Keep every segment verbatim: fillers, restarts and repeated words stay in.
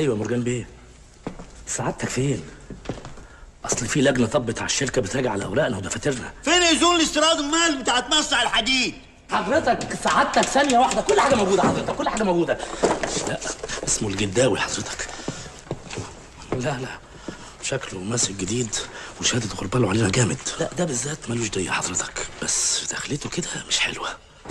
ايوه مرجان بيه. سعادتك فين؟ اصل في لجنه طبت على الشركه بتراجع على اوراقنا ودفاترنا. فين اذون الاستيراد المال بتاعت مصنع الحديد؟ حضرتك سعادتك ثانيه واحده، كل حاجه موجوده حضرتك، كل حاجه موجوده. لا اسمه الجداوي حضرتك. لا لا شكله ماسك جديد وشهاده غربال له علينا جامد. لا ده بالذات ملوش ضيق حضرتك، بس دخلته كده مش حلوه.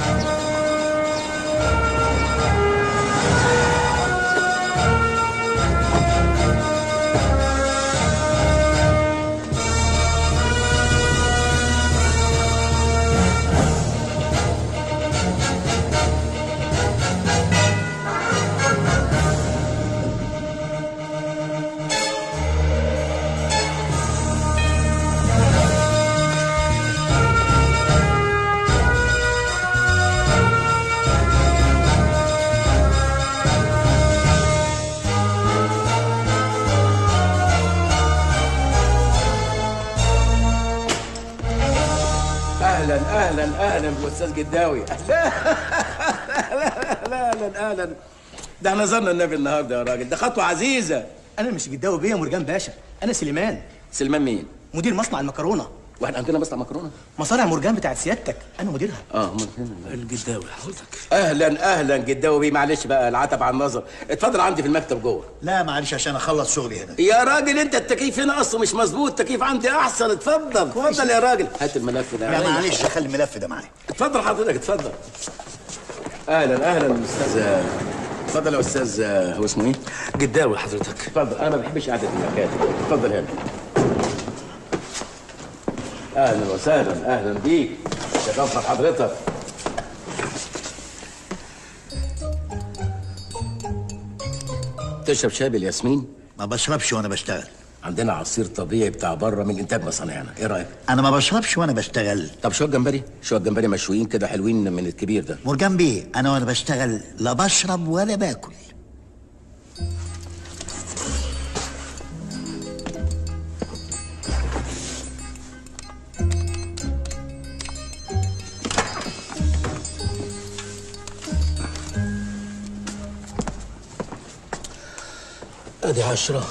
اهلا اهلا اهلا بالاستاذ جداوي. اهلا اهلا اهلا. ده احنا زرنا النبي النهارده يا راجل، ده خطوه عزيزه. انا مش جداوي بيه يا مرجان باشا، انا سليمان. سليمان مين؟ مدير مصنع المكرونه. واحنا عندنا مصنع مكرونه؟ مصانع مرجان بتاعت سيادتك انا مديرها. اه امال فين الجداوي حضرتك؟ اهلا اهلا جداوي بيه. معلش بقى العتب على النظر، اتفضل عندي في المكتب جوه. لا معلش عشان اخلص شغلي هنا. يا راجل انت التكييف هنا اصله مش مظبوط، التكييف عندي احسن. اتفضل اتفضل يا راجل، هات الملف ده. لا معلش خلي الملف ده معايا. اتفضل حضرتك اتفضل. اهلا اهلا استاذ. اتفضل يا استاذ. هو اسمه ايه؟ جداوي حضرتك. اتفضل، انا ما بحبش قعده المكاتب. اتفضل هنا. اهلا وسهلا اهلا بيك. شرفنا حضرتك. تشرب شاي بالياسمين؟ ما بشربش وانا بشتغل. عندنا عصير طبيعي بتاع بره من انتاج مصانعنا، ايه رايك؟ انا ما بشربش وانا بشتغل. طب شويه جمبري، شويه جمبري مشويين كده حلوين من الكبير ده. مرجان بيه انا وانا بشتغل لا بشرب ولا باكل. ادي عشرة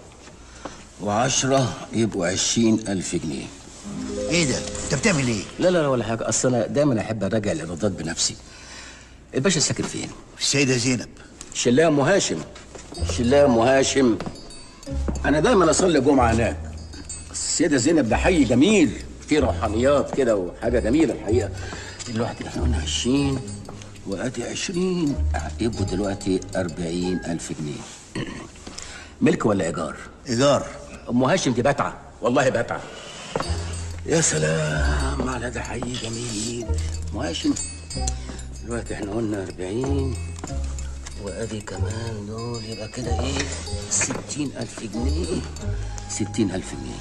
وعشرة يبقوا عشرين ألف جنيه. ايه ده؟ انت بتعمل ايه؟ لا لا ولا حاجة، أصل أنا دايما أحب أراجع الإيرادات بنفسي. الباشا ساكن فين؟ السيدة زينب. شلاه أم هاشم. شلاه أم هاشم. أنا دايما أصلي جمعة هناك. السيدة زينب ده حي جميل، فيه روحانيات كده وحاجة جميلة الحقيقة. دلوقتي احنا قلنا عشرين وأدي عشرين يبقوا دلوقتي أربعين ألف جنيه. ملك ولا إيجار؟ إيجار. أم هاشم دي بتعة، والله بتعة. يا سلام على ده حي جميل. أم هاشم دلوقتي احنا قلنا أربعين وأدي كمان دول يبقى كده إيه؟ ستين ألف جنيه. ستين ألف جنيه.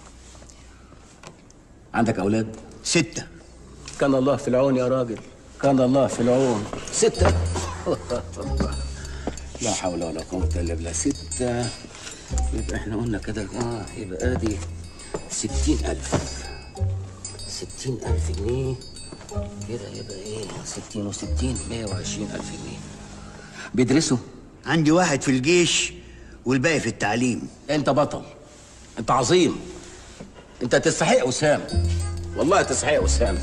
عندك أولاد؟ ستة. كان الله في العون يا راجل، كان الله في العون. ستة. لا حول ولا قوة إلا بالله. ستة يبقى احنا قلنا كده اه يبقى ادي ستين ألف. ستين ألف جنيه كده يبقى ايه؟ ستين وستين مية وعشرين ألف جنيه. بيدرسوا؟ عندي واحد في الجيش والباقي في التعليم. انت بطل، انت عظيم، انت تستحق وسام، والله تستحق وسام.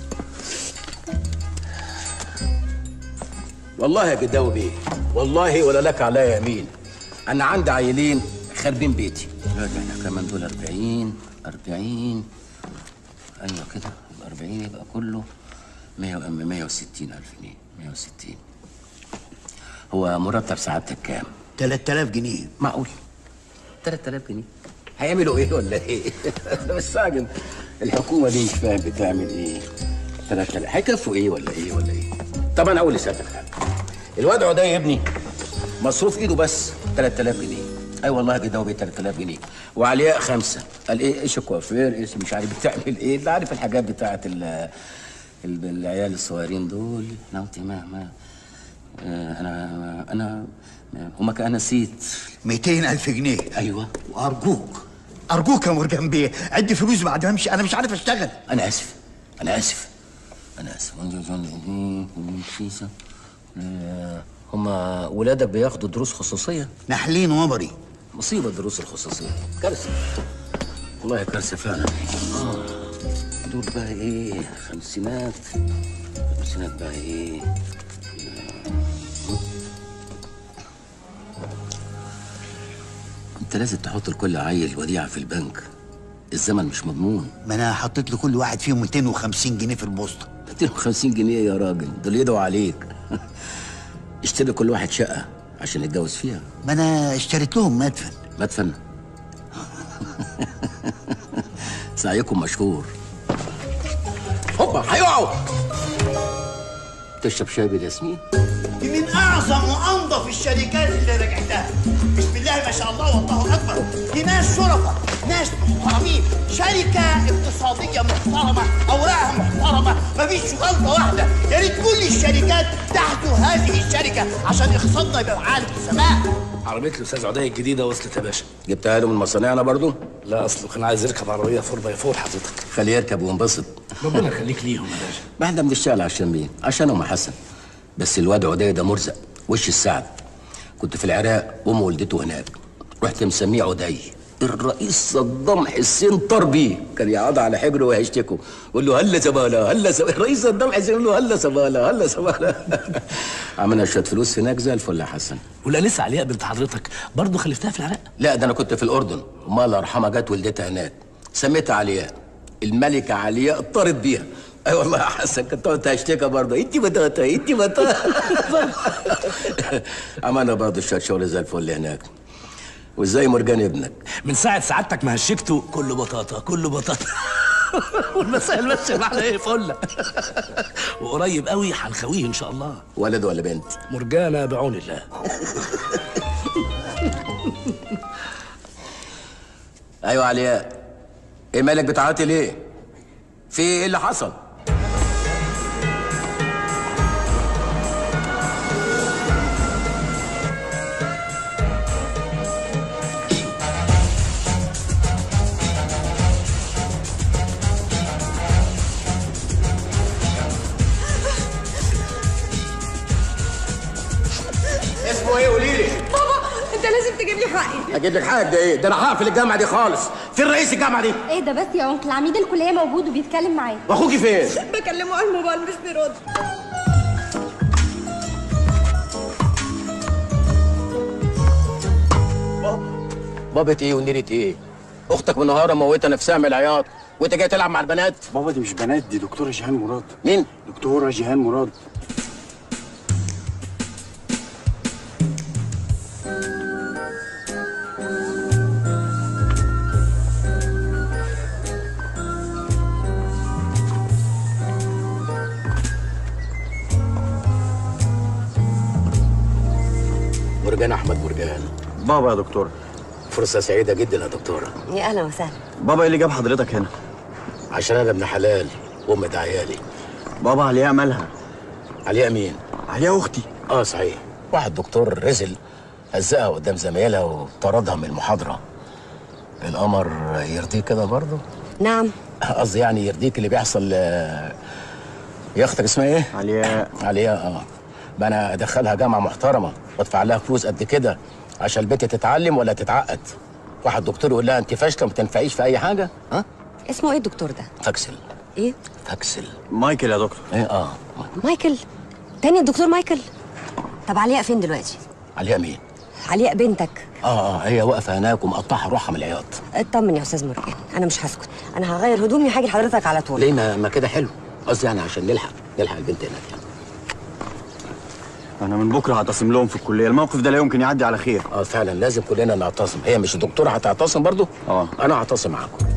والله يا جداوي بيه، والله ولا لك عليا يمين، انا عندي عيلين خاربين بيتي. دلوقتي احنا كمان دول أربعين أربعين ايوه كده يبقى أربعين يبقى كله مية مية وستين ألف جنيه. مية وستين. هو مرتب سعادتك كام؟ تلات آلاف جنيه. معقول؟ تلات آلاف جنيه هيعملوا ايه ولا ايه؟ انا مستعجب، الحكومه دي مش فاهم بتعمل ايه. تلات آلاف هيكفوا ايه ولا ايه ولا ايه؟ طب انا اقول لسيادتك حاجه، الوضع ده يا ابني مصروف ايده بس تلات آلاف جنيه. اي أيوة والله كده هو بيه تلات آلاف جنيه وعلياء خمسه. قال ايه؟ ايش الكوافير، ايش مش عارف بتعمل ايه، اللي عارف الحاجات بتاعت ال العيال الصغيرين دول. نوتي ما ما آه انا انا هما كان نسيت. ميتين ألف جنيه. ايوه. وارجوك ارجوك يا مرجان بيه عد فلوس بعد ما امشي، انا مش عارف اشتغل. انا اسف انا اسف انا اسف. هما ولادك بياخدوا دروس خصوصيه؟ نحلين وبري. مصيبه الدروس الخصوصيه، كارثه والله، كارثه فعلا. اه دول بقى ايه؟ خمسينات خمسينات بقى ايه؟ انت لازم تحط لكل عيل وديعه في البنك، الزمن مش مضمون. ما انا حطيت لكل واحد فيهم مئتين وخمسين جنيه في البوسطه. مئتين وخمسين جنيه يا راجل؟ دول يدعوا عليك. اشتري كل واحد شقه عشان يتجوز فيها. ما انا اشتريت لهم مدفن. مدفن؟ سعيكم مشكور. هوبا هيقعوا. تشرب شاي بالياسمين؟ دي من اعظم وانظف الشركات اللي رجعتها. بسم الله ما شاء الله والله اكبر. دي ناس شرفاء، ناس محترمين، شركه اقتصاديه محترمه، اوراقها محترمه، مفيش غلطه واحده. يا ريت كل الشركات تحت هذه الشركه عشان اقتصادنا يبقى عالي في السماء. عربيه الاستاذ عدي الجديده وصلت يا باشا. جبتها له من مصانعنا برضو؟ لا اصله كان عايز يركب عربيه فور باي فور حضرتك. خليه يركب وينبسط. ربنا يخليك ليهم يا باشا. ما احنا بنشتغل عشان مين؟ عشانهم يا حسن. بس الواد عدي ده مرزق وش السعد. كنت في العراق وام والدته هناك، رحت مسميه عدي. الرئيس صدام حسين طربي كان يقعد على حجره ويشتكوا، يقول له هلا زباله هلا زباله. الرئيس صدام حسين يقول له هلا زباله هلا زباله. عملنا شويه فلوس هناك زي الفل يا حسن. والانسه علياء بنت حضرتك برضه خلفتها في العراق؟ لا ده انا كنت في الاردن، امها الله يرحمها جت ولدتها هناك، سميتها علياء. الملكه علياء طارت بيها. اي أيوة والله يا حسن كنت تقعد تشتكي برضه، انت بطاطا انت بطاطا. عملنا برضه شويه شغل زي الفل هناك. وازاي مرجان ابنك؟ من ساعه سعادتك ما هشكته كله بطاطا كله بطاطا. والمسائل ماشيه معنا ايه فله. وقريب قوي هنخويه ان شاء الله. ولد ولا بنت؟ مرجانه بعون الله. ايوه علياء، ايه مالك بتعيطي ليه؟ في ايه اللي حصل؟ اسمه ايه قولي لي؟ بابا انت لازم تجيب لي حقي. اجيب لك حاجه ده ايه؟ ده انا هقفل الجامعه دي خالص. فين رئيس الجامعه دي؟ ايه ده بس يا انكل؟ عميد الكليه موجود وبيتكلم معايا. واخوكي فين؟ بكلمه على الموبايل مش بيرد. بابا ايه ونيرة ايه؟ اختك منهاره موتة نفسها من العياط وانت جاي تلعب مع البنات؟ بابا دي مش بنات، دي دكتورة جيهان مراد. مين؟ دكتورة جيهان مراد. مرجان احمد مرجان. بابا يا دكتورة. فرصه سعيده جدا يا دكتوره. يا اهلا وسهلا. بابا ايه اللي جاب حضرتك هنا؟ عشان انا ابن حلال وامة عيالي. بابا علياء مالها؟ علياء مين؟ علياء اختي. اه صحيح، واحد دكتور رزل هزقها قدام زمايلها وطردها من المحاضره. القمر يرضيك كده برضه؟ نعم. قصدي يعني يرضيك اللي بيحصل. يا اختك اسمها ايه؟ علياء. علياء اه. بقى انا ادخلها جامعه محترمه وادفع لها فلوس قد كده عشان البنت تتعلم ولا تتعقد؟ واحد دكتور يقول لها انت فاشله ما تنفعيش في اي حاجه؟ ها؟ اسمه ايه الدكتور ده؟ فاكسل. ايه؟ فاكسل. مايكل يا دكتور. ايه اه مايكل؟ تاني الدكتور مايكل؟ طب علياء فين دلوقتي؟ علياء مين؟ علياء بنتك. اه اه هي واقفه هناك ومقطعه روحها من العياط. اطمن يا استاذ مرجان، انا مش هسكت، انا هغير هدومي وهاجي لحضرتك على طول. ليه ما, ما كده حلو؟ قصدي يعني عشان نلحق نلحق البنت هناك يعني. انا من بكره هعتصم لهم في الكليه، الموقف ده لا يمكن يعدي على خير. اه فعلا لازم كلنا نعتصم. هي مش الدكتوره هتعتصم برضو؟ اه انا هعتصم معاكم.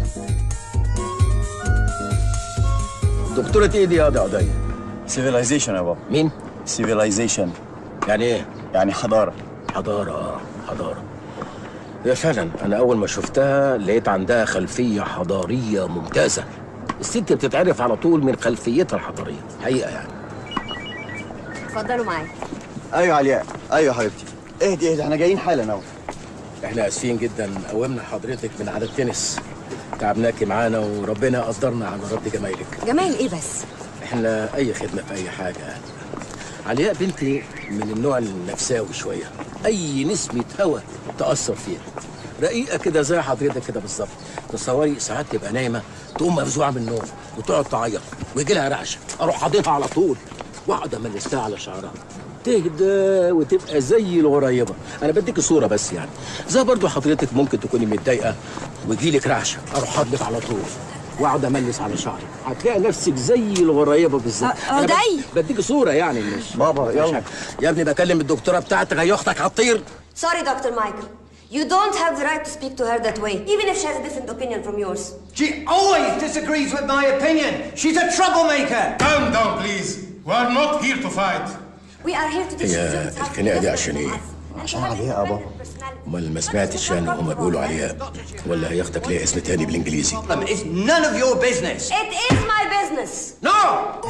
دكتوره ايه دي يا قضيه؟ سيفيلايزيشن يا بابا. مين؟ سيفيلايزيشن. يعني ايه؟ يعني حضاره. حضاره اه حضاره. هي فعلا انا اول ما شفتها لقيت عندها خلفيه حضاريه ممتازه. الست بتتعرف على طول من خلفيتها الحضاريه حقيقه يعني. اتفضلوا معايا. ايوه علياء، ايوه حبيبتي. اهدي اهدي احنا جايين حالا اهو. احنا اسفين جدا قومنا حضرتك من على التنس، تعبناكي معانا وربنا قدرنا على رد جمايلك. جمايل ايه بس؟ احنا اي خدمه في اي حاجه يعني. علياء بنتي من النوع النفساوي شويه، اي نسمه هوا تاثر فيها. رقيقه كده زي حضرتك كده بالظبط. تصوري ساعات تبقى نايمه تقوم مفزوعه من النوم وتقعد تعيط ويجي لها رعشه، اروح حاضنها على طول واقعد املسها على شعرها تهدى وتبقى زي الغريبه. انا بديك صوره بس يعني. زي برضو حضرتك ممكن تكوني متضايقه ويجي لك رعشه، اروح حاضنك على طول واقعد املس على شعري، هتلاقي نفسك زي الغريبه بالظبط. اه ده بديك صوره يعني. مش بابا يلا يا ابني بكلم الدكتوره بتاعتك، هي اختك هتطير. Sorry, Doctor Michael. You don't have the right to speak to her that way, even if she has a different opinion from yours. She always disagrees with my opinion. She's a troublemaker. Calm down, please. We are not here to fight. We are here to teach هي you الخناقه دي عشان ايه؟ عشان علياء يا بابا. امال ما سمعتش يعني هما بيقولوا عليها ولا هي اختك ليها اسم تاني بالانجليزي؟ It's none of your business. It is my business. No!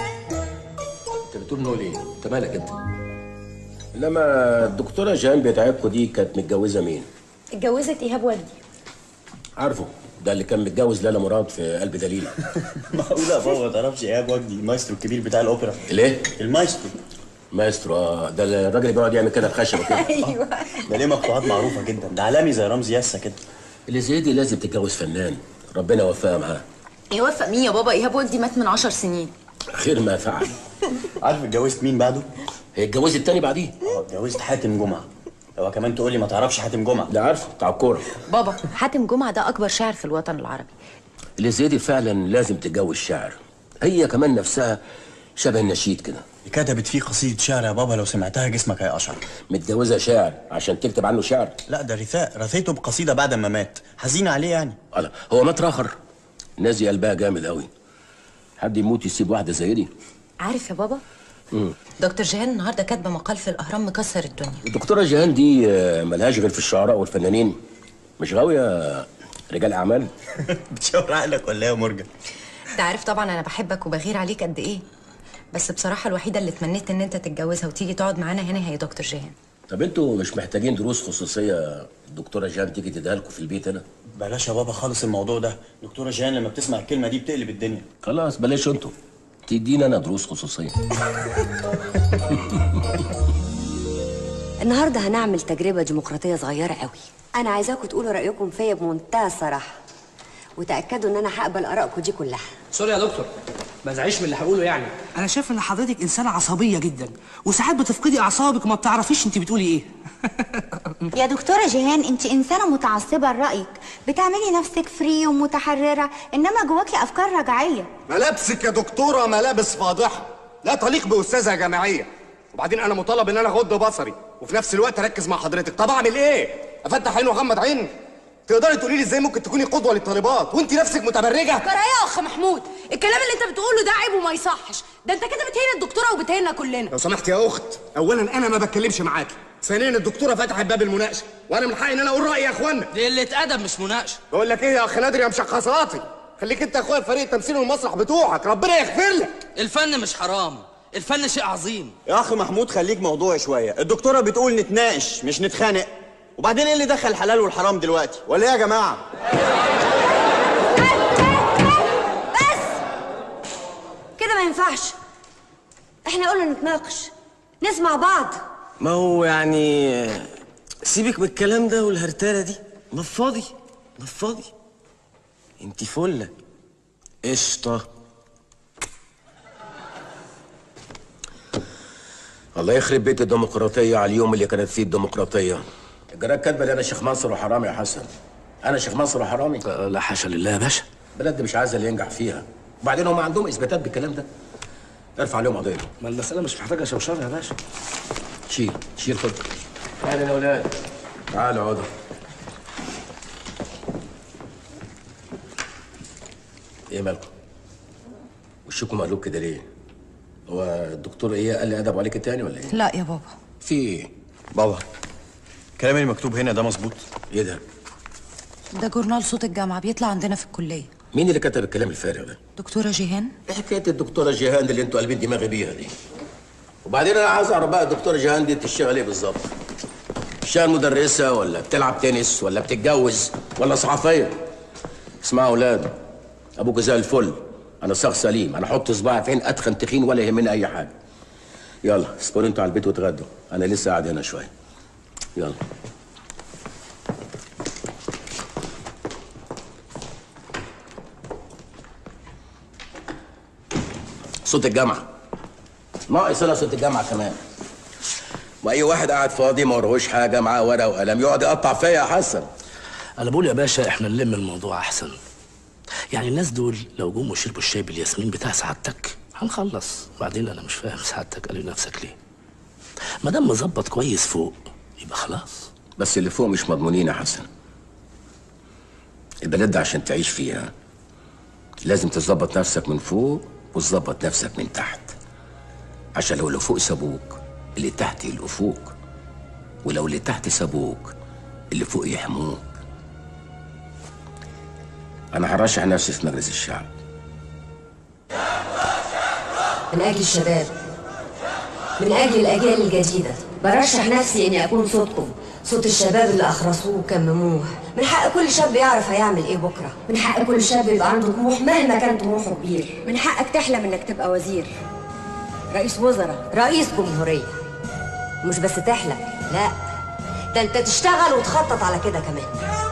انت بتقول نو ليه؟ انت مالك انت؟ انما الدكتوره جان بتاعتكوا دي كانت متجوزه مين؟ اتجوزت ايهاب وجدي. عارفه ده اللي كان متجوز لالا مراد في قلب دليل. معقولة يا بابا ما تعرفش ايهاب وجدي المايسترو الكبير بتاع الاوبرا؟ ليه؟ المايسترو مايسترو. اه ده الراجل اللي بيقعد يعمل كده بخشبه كده. ايوه. ده ليه مقطوعات معروفة جدا، ده عالمي زي رمزي ياسا كده. اللي زي دي لازم تتجوز فنان، ربنا يوفقها معاه. يوفق مين يا بابا؟ ايهاب وجدي مات من عشر سنين. خير ما فعل. عارف اتجوزت مين بعده؟ هي اتجوزت تاني بعديه؟ اه اتجوزت حاتم جمعة. هو كمان تقول لي ما تعرفش حاتم جمعة؟ ده عارفه بتاع الكوره. بابا حاتم جمعة ده اكبر شاعر في الوطن العربي. اللي زي دي فعلا لازم تتجوز شاعر. هي كمان نفسها شبه النشيد كده. كتبت فيه قصيدة شعر يا بابا، لو سمعتها جسمك هيقشعر. متجوزه شاعر عشان تكتب عنه شعر؟ لا ده رثاء، رثيته بقصيدة بعد ما مات، حزينة عليه يعني. الله، هو مات راخر؟ الناس دي قلبها جامد قوي. حد يموت يسيب واحده زي دي؟ عارف يا بابا؟ امم دكتور جيهان النهارده كاتبه مقال في الاهرام مكسر الدنيا. الدكتوره جيهان دي ملهاش غير في الشعراء والفنانين، مش غاويه رجال اعمال. بتشاور عقلك ولا ايه يا مرجان؟ انت عارف طبعا انا بحبك وبغير عليك قد ايه، بس بصراحه الوحيده اللي اتمنيت ان انت تتجوزها وتيجي تقعد معانا هنا هي دكتور جيهان. طب انتوا مش محتاجين دروس خصوصيه الدكتوره جيهان تيجي تديها لكم في البيت هنا؟ بلاش يا بابا خالص الموضوع ده، دكتورة جيهان لما بتسمع الكلمة دي بتقلب الدنيا. خلاص بلاش انتوا، تدينا انا دروس خصوصيه. النهارده هنعمل تجربه ديمقراطيه صغيره قوي. انا عايزاكم تقولوا رايكم فيا بمنتهى الصراحه، وتاكدوا ان انا هقبل ارائكم دي كلها. سوري يا دكتور، ما تزعليش من اللي هقوله يعني. انا شايف ان حضرتك انسانه عصبيه جدا، وساعات بتفقدي اعصابك وما بتعرفيش انت بتقولي ايه. يا دكتورة جيهان انت انسانة متعصبة لرأيك، بتعملي نفسك فري ومتحررة، انما جواكي افكار رجعية. ملابسك يا دكتورة ملابس فاضحة، لا تليق بأستاذة جامعية. وبعدين انا مطالب ان انا اغض بصري وفي نفس الوقت اركز مع حضرتك. طب اعمل ايه؟ افتح عين واغمض عين؟ تقدري تقولي لي ازاي ممكن تكوني قدوة للطالبات وانت نفسك متبرجة؟ جرى ايه يا اخ محمود؟ الكلام اللي انت بتقوله ده عيب وما يصحش، ده انت كده بتهين الدكتوره وبتهيننا كلنا. لو سمحت يا اخت، اولا انا ما بتكلمش معاكي، ثانيا الدكتوره فتحت باب المناقشه وانا من حقي ان انا اقول رايي يا اخوانا. دي قله ادب مش مناقشه. بقول لك ايه يا اخ نادر يا مشخصاتي، خليك انت اخويا في فريق التمثيل والمسرح بتوعك، ربنا يغفر لك. الفن مش حرام، الفن شيء عظيم. يا اخ محمود خليك موضوعي شويه، الدكتوره بتقول نتناقش مش نتخانق. وبعدين ايه اللي دخل الحلال والحرام دلوقتي؟ ولا ايه يا جماعه؟ بس كده ما ينفعش، احنا قلنا نتناقش نسمع بعض. ما هو يعني سيبك من الكلام ده والهرتالة دي، نفضي نفضي. انتي فله قشطه. الله يخرب بيت الديمقراطيه على اليوم اللي كانت فيه الديمقراطيه. الجرايد كاتبه لي انا شيخ منصور وحرامي يا حسن. انا شيخ منصور وحرامي؟ لا حاشا لله يا باشا، البلد دي مش عايزه اللي ينجح فيها، وبعدين هم عندهم اثباتات بالكلام ده. ارفع عليهم قضيه. ما المساله مش محتاجه شوشره يا باشا. شيل شيل خد. تعالوا يا اولاد، تعالوا اقعدوا. ايه مالكم؟ وشكم مقلوب كده ليه؟ هو الدكتور ايه قال لي ادب عليك تاني ولا ايه؟ لا يا بابا. في ايه؟ بابا الكلام اللي مكتوب هنا ده مظبوط؟ ايه ده؟ ده جورنال صوت الجامعه بيطلع عندنا في الكليه. مين اللي كتب الكلام الفارغ ده؟ دكتوره جيهان. ايه حكايه الدكتوره جيهان اللي انتوا قلبين دماغي بيها دي؟ وبعدين انا عايز اعرف بقى الدكتوره جيهان دي بتشتغل ايه بالظبط؟ بتشتغل مدرسه ولا بتلعب تنس ولا بتتجوز ولا صحفيه؟ اسمعوا يا اولاد، ابوك زي الفل، انا شخص سليم، انا احط صباعي فين اتخن تخين ولا يهمني اي حاجه. يلا اسكنوا انتوا على البيت واتغدوا، انا لسه قاعد هنا شويه. يلا. صوت الجامعه ناقص انا صوت الجامعه كمان. واي واحد قاعد فاضي ما وراهوش حاجه معاه ورقه وقلم يقعد يقطع فيا يا حسن. انا بقول يا باشا احنا نلم الموضوع احسن. يعني الناس دول لو جم وشربوا الشاي بالياسمين بتاع سعادتك هنخلص. بعدين انا مش فاهم سعادتك قال لنفسك ليه؟ ما دام مظبط كويس فوق يبقى خلاص. بس اللي فوق مش مضمونين يا حسن. البلد ده عشان تعيش فيها لازم تظبط نفسك من فوق وتظبط نفسك من تحت، عشان لو اللي فوق سابوك اللي تحت يلقوا فوق، ولو اللي تحت سابوك اللي فوق يحموك. انا هرشح نفسي في مجلس الشعب من أجل الشباب، من أجل الأجيال الجديدة. برشح نفسي إني أكون صوتكم، صوت الشباب اللي أخرسوه وكمموه. من حق كل شاب يعرف هيعمل إيه بكرة. من حق كل شاب يبقى عنده طموح مهما كان طموحه كبير. من حقك تحلم إنك تبقى وزير، رئيس وزراء، رئيس جمهورية. مش بس تحلم، لا ده أنت تشتغل وتخطط على كده كمان.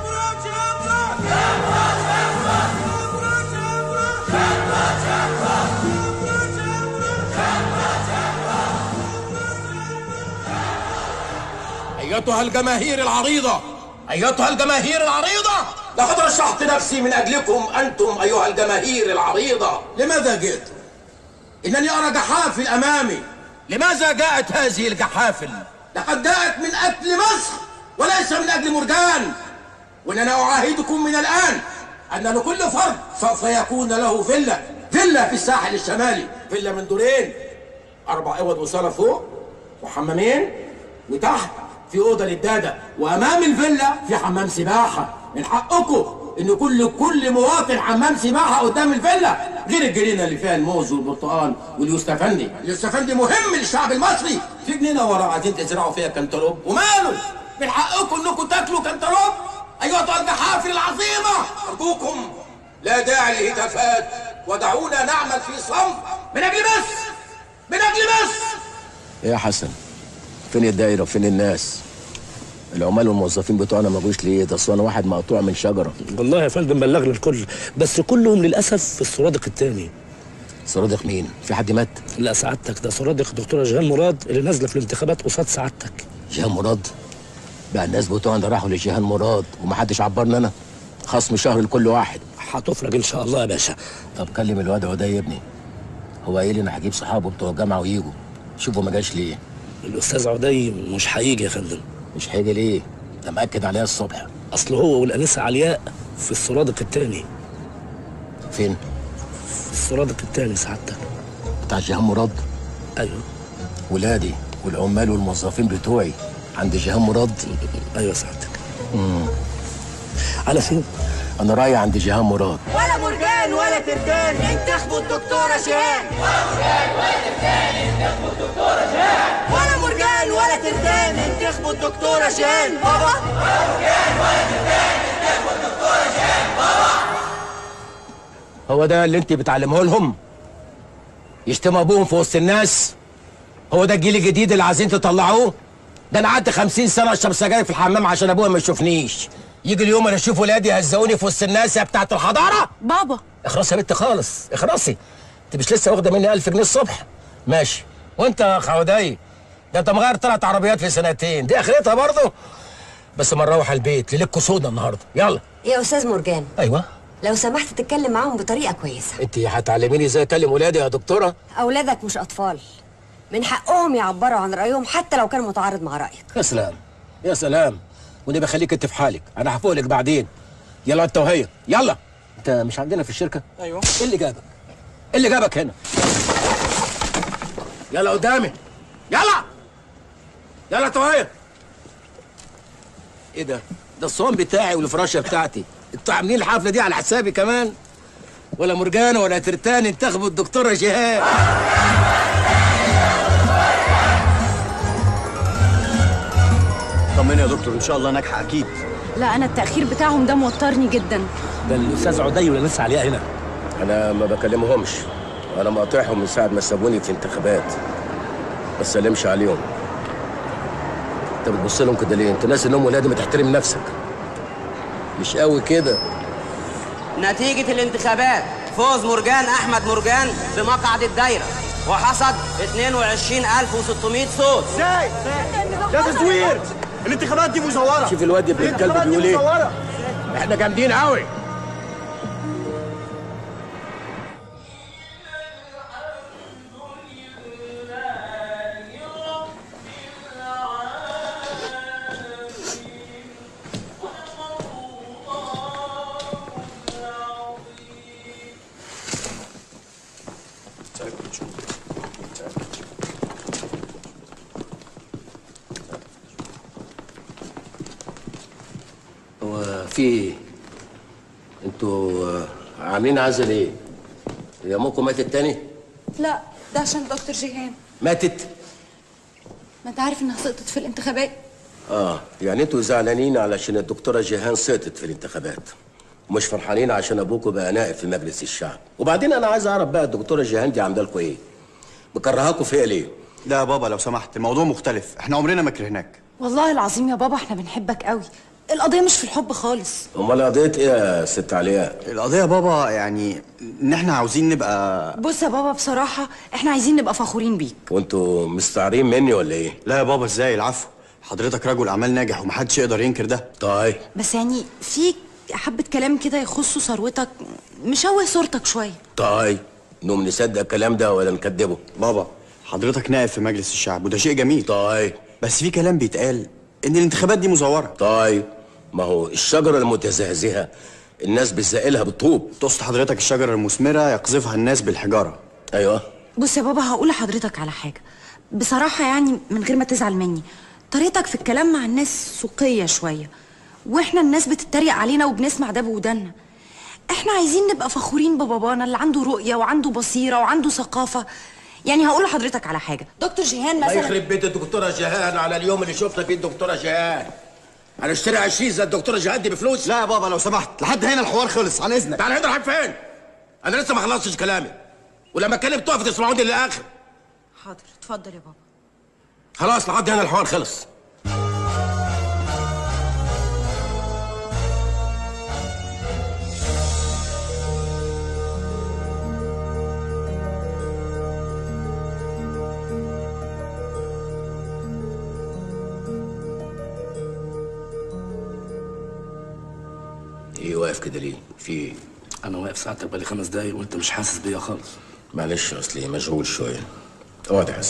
أيتها الجماهير العريضة، أيتها الجماهير العريضة، لقد رشحت نفسي من أجلكم أنتم أيها الجماهير العريضة. لماذا جئت؟ إنني أرى جحافل أمامي. لماذا جاءت هذه الجحافل؟ لقد جاءت من أجل مصر وليس من أجل مرجان. وإننا أعاهدكم من الآن أن لكل فرد سوف يكون له فيلا، فيلا في الساحل الشمالي، فيلا من دورين، أربع أوض وصالة فوق وحمامين، وتحت في أوضة للدادة، وأمام الفيلا في حمام سباحة. من حقكم إن كل كل مواطن حمام سباحة قدام الفيلا، غير الجنينة اللي فيها الموز والبرتقال واليوستفندي. اليوستفندي مهم للشعب المصري. في جنينة ورا عايزين تزرعوا فيها كنتالوب، وماله؟ من حقكم إنكم تاكلوا كنتالوب أيها الجحافل العظيمة. أرجوكم لا داعي للهتافات، ودعونا نعمل في صمت من أجل مصر، من أجل مصر. إيه يا حسن؟ فين الدايرة وفين الناس؟ العمال والموظفين بتوعنا ما جوش ليه؟ ده اصل انا واحد مقطوع من شجرة. والله يا فندم بلغنا الكل، بس كلهم للأسف في السرادق التاني. سرادق مين؟ في حد مات؟ لا سعادتك، ده سرادق دكتورة جيهان مراد اللي نازلة في الانتخابات قصاد سعادتك. جيهان مراد؟ بقى الناس بتوعنا راحوا لجيهان مراد ومحدش عبرنا انا؟ خصم شهر لكل واحد. هتفرج ان شاء الله يا باشا. طب كلم الواد هو ده يا ابني. هو قايل لي انا هجيب صحابه بتوع الجامعة ويجوا. شوفوا ما جاش ليه؟ الأستاذ عدي مش هيجي يا فندم. مش هيجي ليه؟ ده مأكد عليها الصبح. أصل هو والأنسة علياء في السرادق التاني. فين؟ في السرادق التاني سعادتك. بتاع جيهان مراد؟ أيوه. ولادي والعمال والموظفين بتوعي عند جيهان مراد؟ أيوه سعادتك. امم على فين؟ أنا رايح عند جيهان مراد. ولا مرجان ولا ترتان انتخبوا الدكتورة جيهان. ولا مرجان ولا ترتان انتخبوا الدكتورة جيهان. ولا مرجان ولا ترتان انتخبوا الدكتورة جيهان بابا. ولا مرجان ولا ترتان انتخبوا الدكتورة جيهان بابا. هو ده اللي انت بتعلمه لهم؟ يشتموا ابوهم في وسط الناس؟ هو ده الجيل الجديد اللي عايزين تطلعوه؟ ده انا قعدت خمسين سنة اشرب سجاير في الحمام عشان ابويا ما يشوفنيش. يجي اليوم انا اشوف ولادي يهزقوني في وسط الناس يا بتاعت الحضاره. بابا اخرسي يا بنت خالص، اخرسي. انت مش لسه واخده مني ألف جنيه الصبح؟ ماشي. وانت يا خوداي ده انت مغير ثلاث عربيات في سنتين، دي اخرتها برضه. بس ما نروح البيت ليلتكوا سودا النهارده، يلا. يا استاذ مرجان، ايوه لو سمحت تتكلم معاهم بطريقه كويسه. انت هتعلميني ازاي اكلم ولادي يا دكتوره؟ اولادك مش اطفال، من حقهم يعبروا عن رايهم حتى لو كان متعارض مع رايك. يا سلام يا سلام، ونبقى بخليك انت في حالك، انا هفوق لك بعدين. يلا انت وهي، يلا. انت مش عندنا في الشركه؟ ايوه. ايه اللي جابك؟ ايه اللي جابك هنا؟ يلا قدامي، يلا يلا انت وهي. ايه ده؟ ده الصوم بتاعي والفراشه بتاعتي، انتوا عاملين الحفله دي على حسابي كمان؟ ولا مرجان ولا ترتان انتخبوا الدكتوره جيهان. طمني يا دكتور، ان شاء الله ناجحه اكيد. لا انا التاخير بتاعهم ده موترني جدا. ده الاستاذ عدي ولا لسه عليها هنا؟ انا ما بكلمهمش، انا مقاطعهم من ساعه ما سابوني في الانتخابات. ما تسلمش عليهم. انت بتبص لهم كده ليه؟ انت ناس انهم ولادي، ما تحترم نفسك. مش قوي كده. نتيجة الانتخابات فوز مرجان أحمد مرجان بمقعد الدايرة وحصد اثنين وعشرين ألف وستمائة صوت. ازاي؟ ده تزوير! الانتخابات دي مزورة. شوف الواد ابن الكلب بيقول ايه؟ احنا جامدين قوي. في ايه؟ انتوا عاملين عزل ايه؟ هي امكم ماتت تاني؟ لا ده عشان دكتور جيهان. ماتت؟ ما انت عارف انها سقطت في الانتخابات. اه يعني انتوا زعلانين علشان الدكتوره جيهان سقطت في الانتخابات ومش فرحانين عشان ابوكوا بقى نائب في مجلس الشعب. وبعدين انا عايز اعرف بقى الدكتوره جيهان دي عامله لكم ايه؟ مكرهاكوا فيها ليه؟ لا يا بابا لو سمحت، الموضوع مختلف، احنا عمرنا ما كرهناك. والله العظيم يا بابا احنا بنحبك قوي. القضيه مش في الحب خالص. امال قضيه ايه يا ست علياء؟ القضيه يا بابا يعني ان احنا عاوزين نبقى. بص يا بابا بصراحه احنا عايزين نبقى فخورين بيك. وانتوا مستعارين مني ولا ايه؟ لا يا بابا ازاي؟ العفو، حضرتك رجل اعمال ناجح ومحدش يقدر ينكر ده. طيب بس يعني في حبه كلام كده يخصوا ثروتك مشوه صورتك شويه. طيب نقوم نصدق الكلام ده ولا نكدبه؟ بابا حضرتك نائب في مجلس الشعب وده شيء جميل. طيب بس في كلام بيتقال ان الانتخابات دي مزوره. طيب ما هو الشجره المتزهزهه الناس بتزقلها بالطوب. تقصد حضرتك الشجره المثمره يقذفها الناس بالحجاره. ايوه. بص يا بابا هقول لحضرتك على حاجه بصراحه يعني من غير ما تزعل مني. طريقتك في الكلام مع الناس سوقيه شويه واحنا الناس بتتريق علينا وبنسمع ده بودنا. احنا عايزين نبقى فخورين ببابانا اللي عنده رؤيه وعنده بصيره وعنده ثقافه. يعني هقول لحضرتك على حاجه، دكتور جيهان مثلا. الله يخرب بيت الدكتوره جيهان على اليوم اللي شفنا فيه الدكتوره جيهان. هنشتري عشرين زي الدكتوره جيهان دي بفلوس؟ لا يا بابا لو سمحت، لحد هنا الحوار خلص عن اذنك. تعالى هنا رايح فين؟ انا لسه ما خلصتش كلامي ولما اتكلم تقف تسمعوني للاخر. حاضر اتفضل يا بابا. خلاص لحد هنا الحوار خلص. ايه واقف كده ليه؟ في ايه؟ انا واقف ساعتك بقالي خمس دقايق وانت مش حاسس بيا خالص. معلش اصلي مشغول شويه. اقعد يا حسن.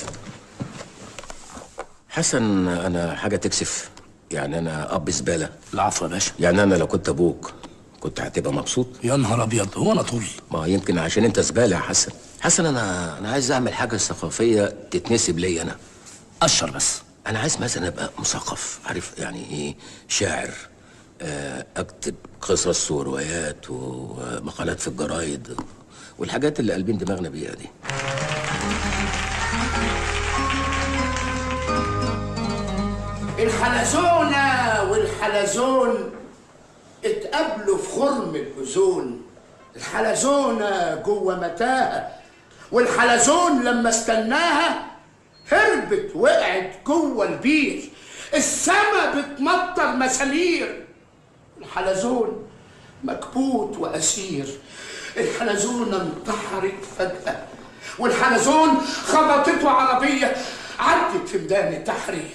حسن انا حاجه تكسف، يعني انا اب زباله. العفو يا باشا. يعني انا لو كنت ابوك كنت هتبقى مبسوط؟ يا نهار ابيض هو انا طول؟ ما يمكن عشان انت زباله يا حسن. حسن انا انا عايز اعمل حاجه ثقافيه تتنسب لي انا. اشر بس. انا عايز مثلا ابقى مثقف، عارف يعني ايه شاعر، اكتب قصص وروايات ومقالات في الجرايد والحاجات اللي قلبين دماغنا بيها دي. الحلزونة والحلزون اتقابلوا في خرم الأذون. الحلزونة جوه متاهة والحلزون لما استناها هربت وقعت جوه البير. السما بتمطر مسامير. الحلزون مكبوت وأسير. الحلزونة انتحرت فجأة والحلزون خبطته عربية عدت في ميدان التحرير.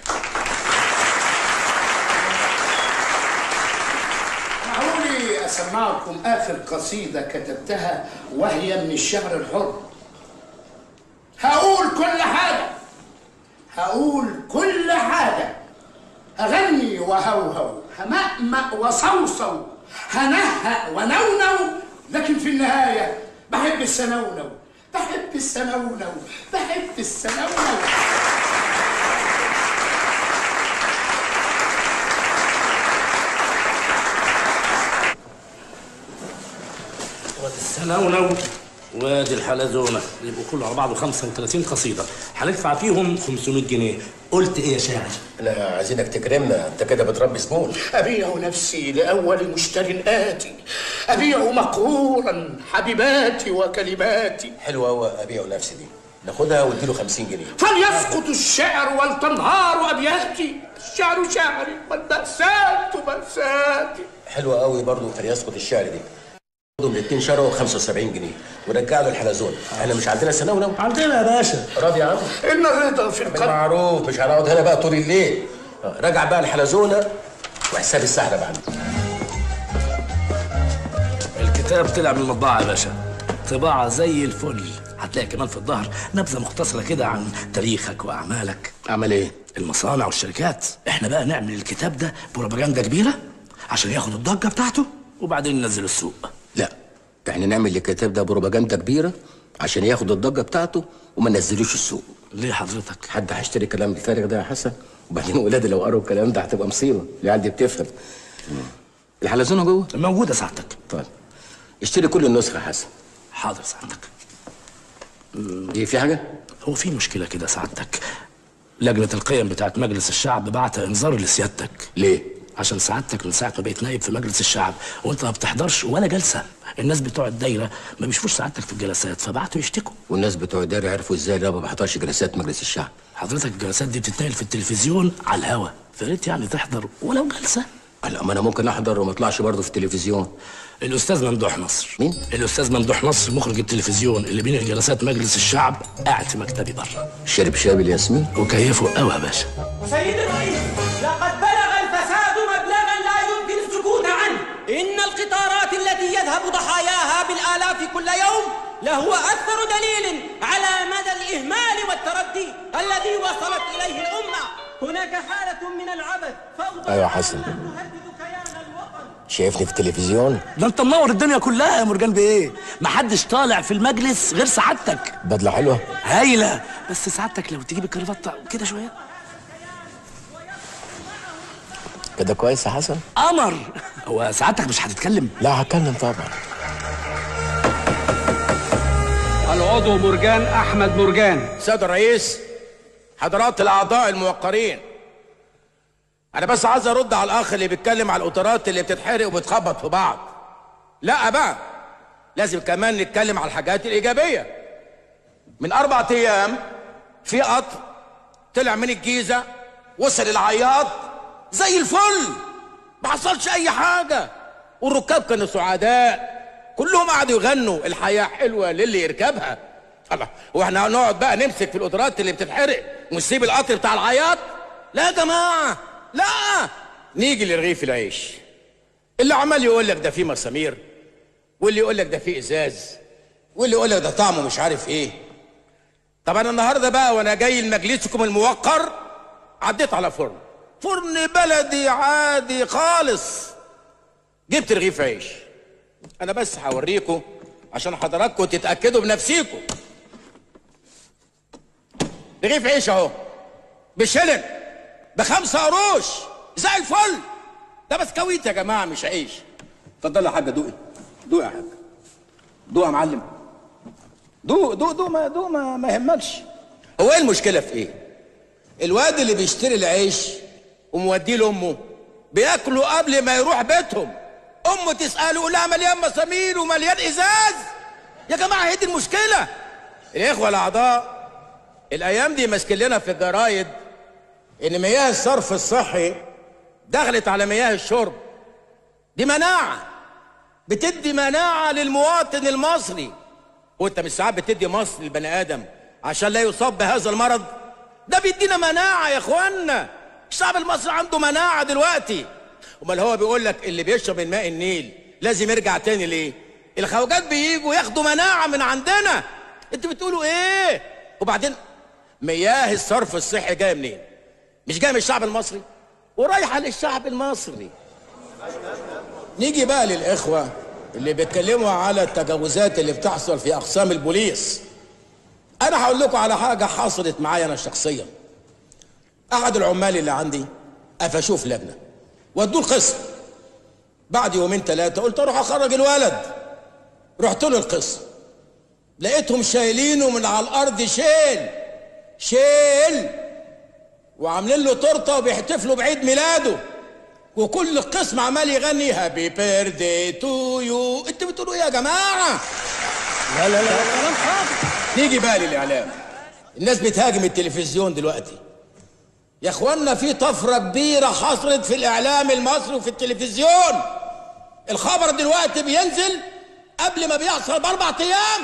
معقولي أسمعكم آخر قصيدة كتبتها وهي من الشعر الحر. هقول كل حاجة، هقول كل حاجة، هغني وهوهو، همأمأ وصوصو، هنهأ ونونو، لكن في النهاية بحب السنونو، بحب السنونو، بحب السنونو. وادي السنونو وادي الحلزونة يبقوا كله على بعضه خمسة وثلاثين قصيدة، هندفع فيهم خمسمائة جنيه. قلت ايه يا شاعر؟ لا عايزينك تكرمنا، انت كده بتربي زبون. أبيع نفسي لأول مشتر آتي، أبيع مقهورا حبيباتي وكلماتي. حلوة أوي أبيع نفسي دي. ناخدها واديله خمسين جنيه. فليسقط الشعر ولتنهار ابياتي، الشعر شعري والمأساة مأساتي. حلوه قوي برضه فليسقط الشعر دي. خدهم الاثنين شروا خمسة وسبعين جنيه ورجع له الحلزون. احنا مش عندنا سناوله؟ عندنا يا باشا. راضي يا عم؟ ان الرضا في القلب. معروف، مش هنقعد هنا بقى طول الليل. رجع بقى الحلزونه وحساب السحره بقى. الكتاب طلع من المطبعه يا باشا، طباعه زي الفل. هتلاقي كمان في الظهر نبذه مختصره كده عن تاريخك واعمالك. اعمل ايه؟ المصانع والشركات. احنا بقى نعمل الكتاب ده بروباجندا كبيره عشان ياخد الضجه بتاعته وبعدين ننزل السوق. لا، احنا نعمل الكتاب ده بروباجندا كبيره عشان ياخد الضجه بتاعته وما ننزلوش السوق. ليه حضرتك؟ حد هيشتري الكلام الفارغ ده يا حسن؟ وبعدين ولادي لو قروا الكلام ده هتبقى مصيبه. العيال دي بتفهم. الحلزونه جوه؟ موجوده سعادتك. طيب اشتري كل النسخه يا حسن. حاضر سعادتك. ايه في حاجه؟ هو في مشكله كده سعادتك. لجنه القيم بتاعت مجلس الشعب بعت انذار لسيادتك. ليه؟ عشان سعادتك من ساعه ما بقيت نايب في مجلس الشعب وانت ما بتحضرش ولا جلسه. الناس بتوع الدايره ما بيشوفوش سعادتك في الجلسات فبعتوا يشتكوا. والناس بتوع الدايره عرفوا ازاي انا ما بحضرش جلسات مجلس الشعب؟ حضرتك الجلسات دي بتتنقل في التلفزيون على الهوا، فريت يعني تحضر ولو جلسه. لا، ما انا ممكن احضر وما اطلعش برضه في التلفزيون. الاستاذ ممدوح نصر. مين؟ الاستاذ ممدوح نصر مخرج التلفزيون اللي بين جلسات مجلس الشعب قاعد في مكتبي بره. شرب شاي الياسمين وكيفه قوي يا باشا. سيد الرئيس، لقد بلغ الفساد مبلغا لا يمكن السكوت عنه. إن القطارات التي يذهب ضحاياها بالآلاف كل يوم لهو أكثر دليل على مدى الإهمال والتردي الذي وصلت إليه الأمة. هناك حالة من العبث فوضى. ايوه يا حسن، شايفني في التلفزيون؟ ده انت منور الدنيا كلها يا مرجان بيه. محدش طالع في المجلس غير سعادتك. بدله حلوه هايله، بس سعادتك لو تجيب الكرافته كده شويه كده كويس يا حسن؟ قمر. هو سعادتك مش هتتكلم؟ لا هتكلم طبعا. العضو مرجان احمد مرجان. سيد الرئيس، حضرات الاعضاء الموقرين، انا بس عايز ارد على الاخ اللي بيتكلم على القطارات اللي بتتحرق وبتخبط في بعض. لا بقى، لازم كمان نتكلم على الحاجات الايجابيه. من اربع ايام في قطر طلع من الجيزه وصل العياط زي الفل، ما حصلش اي حاجه، والركاب كانوا سعداء، كلهم قعدوا يغنوا الحياه حلوه للي يركبها. الله، واحنا هنقعد بقى نمسك في القطارات اللي بتتحرق ونسيب القطر بتاع العياط؟ لا يا جماعه، لا. نيجي لرغيف العيش، اللي عمال يقول لك ده فيه مسامير، واللي يقول لك ده فيه ازاز، واللي يقول لك ده طعمه مش عارف ايه. طبعا النهارده بقى وانا جاي لمجلسكم الموقر عديت على فرن فرن بلدي عادي خالص، جبت رغيف عيش. انا بس هوريكم عشان حضراتكم تتاكدوا بنفسيكم. رغيف عيش اهو بشلن بخمسة قروش زي الفل. ده بسكويت يا جماعه مش عيش. اتفضل يا حاجه، دوقي دوقي يا حاجه، دوق يا معلم، دوق دوق دوق ما دوق ما, ما يهمكش. هو ايه المشكله في ايه؟ الواد اللي بيشتري العيش وموديه لامه بياكلوا قبل ما يروح بيتهم، امه تساله لا مليان مسامير ومليان ازاز. يا جماعه هي دي المشكله. الاخوه الاعضاء الايام دي ماسكين لنا في الجرايد ان مياه الصرف الصحي دخلت على مياه الشرب. دي مناعه، بتدي مناعه للمواطن المصري. وانت مش ساعات بتدي مصر للبني ادم عشان لا يصاب بهذا المرض؟ ده بيدينا مناعه يا اخوانا. الشعب المصري عنده مناعه دلوقتي. امال هو بيقول لك اللي بيشرب من ماء النيل لازم يرجع تاني ليه؟ الخواجات بييجوا ياخدوا مناعه من عندنا. انتوا بتقولوا ايه؟ وبعدين مياه الصرف الصحي جايه منين؟ مش جايه من الشعب المصري؟ ورايحه للشعب المصري. نيجي بقى للاخوه اللي بيتكلموا على التجاوزات اللي بتحصل في اقسام البوليس. انا هقول لكم على حاجه حصلت معايا انا شخصيا. احد العمال اللي عندي قفشوه في لجنه ودوه القسم. بعد يومين ثلاثه قلت اروح اخرج الولد، رحت له القسم لقيتهم شايلينه من على الارض شيل شيل وعاملين له تورته وبيحتفلوا بعيد ميلاده، وكل القسم عمال يغني هابي بيرثدي تو يو. انتوا بتقولوا ايه يا جماعه؟ لا لا لا كلام فاضي. نيجي بقى للاعلام. الناس بتهاجم التلفزيون دلوقتي. يا اخوانا في طفرة كبيرة حصلت في الإعلام المصري وفي التلفزيون. الخبر دلوقتي بينزل قبل ما بيحصل بأربع أيام.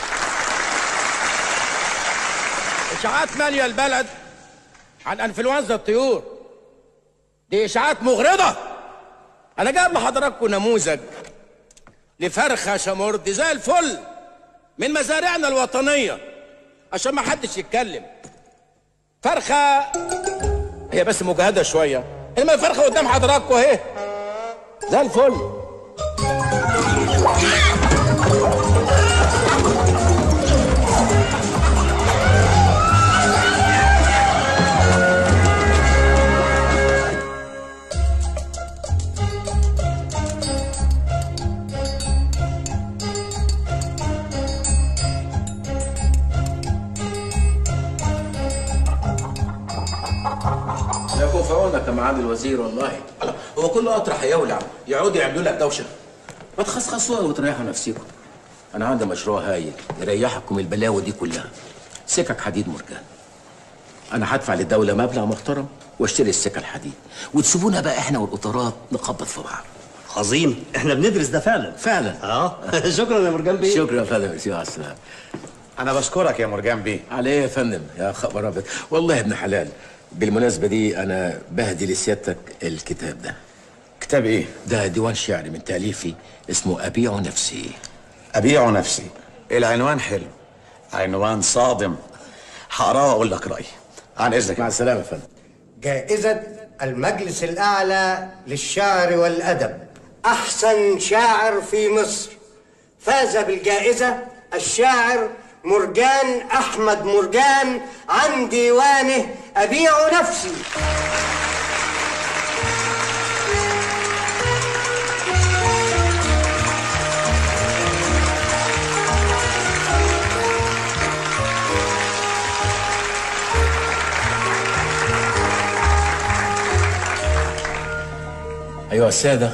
إشاعات مالية البلد عن انفلونزا الطيور. دي إشاعات مغرضة. أنا جايب لحضراتكم نموذج لفرخة شمرد زي الفل من مزارعنا الوطنية عشان ما حدش يتكلم. فرخة هي بس مجهدة شوية، انما الفرخة قدام حضراتكم اهي زي الفل. يكون في عونك يا معالي الوزير والله. هو كل قطر هيولع يقعدوا يعملوا لك دوشه. ما تخصخصوها وتريحوا نفسيكم. انا عندي مشروع هايل يريحكم البلاوي دي كلها. سكك حديد مرجان. انا هدفع للدوله مبلغ محترم واشتري السكه الحديد وتسيبونا بقى احنا والقطارات نخبط في بعض. عظيم، احنا بندرس ده فعلا. فعلا. اه شكرا يا مرجان بيه. شكرا يا فندم. ميرسي على السلامه. انا بشكرك يا مرجان بيه. على ايه يا فندم؟ يا خبر ابيض والله يا ابن حلال. بالمناسبة دي أنا بهدي لسيادتك الكتاب ده. كتاب إيه؟ ده ديوان شعري من تأليفي اسمه أبيع نفسي. أبيع نفسي. العنوان حلو. عنوان صادم. هقراه وأقول لك رأيي. عن إذنك. مع السلامة يا فندم. جائزة المجلس الأعلى للشعر والأدب، أحسن شاعر في مصر. فاز بالجائزة الشاعر مرجان أحمد مرجان عن ديوانه أبيع نفسي. أيها السادة،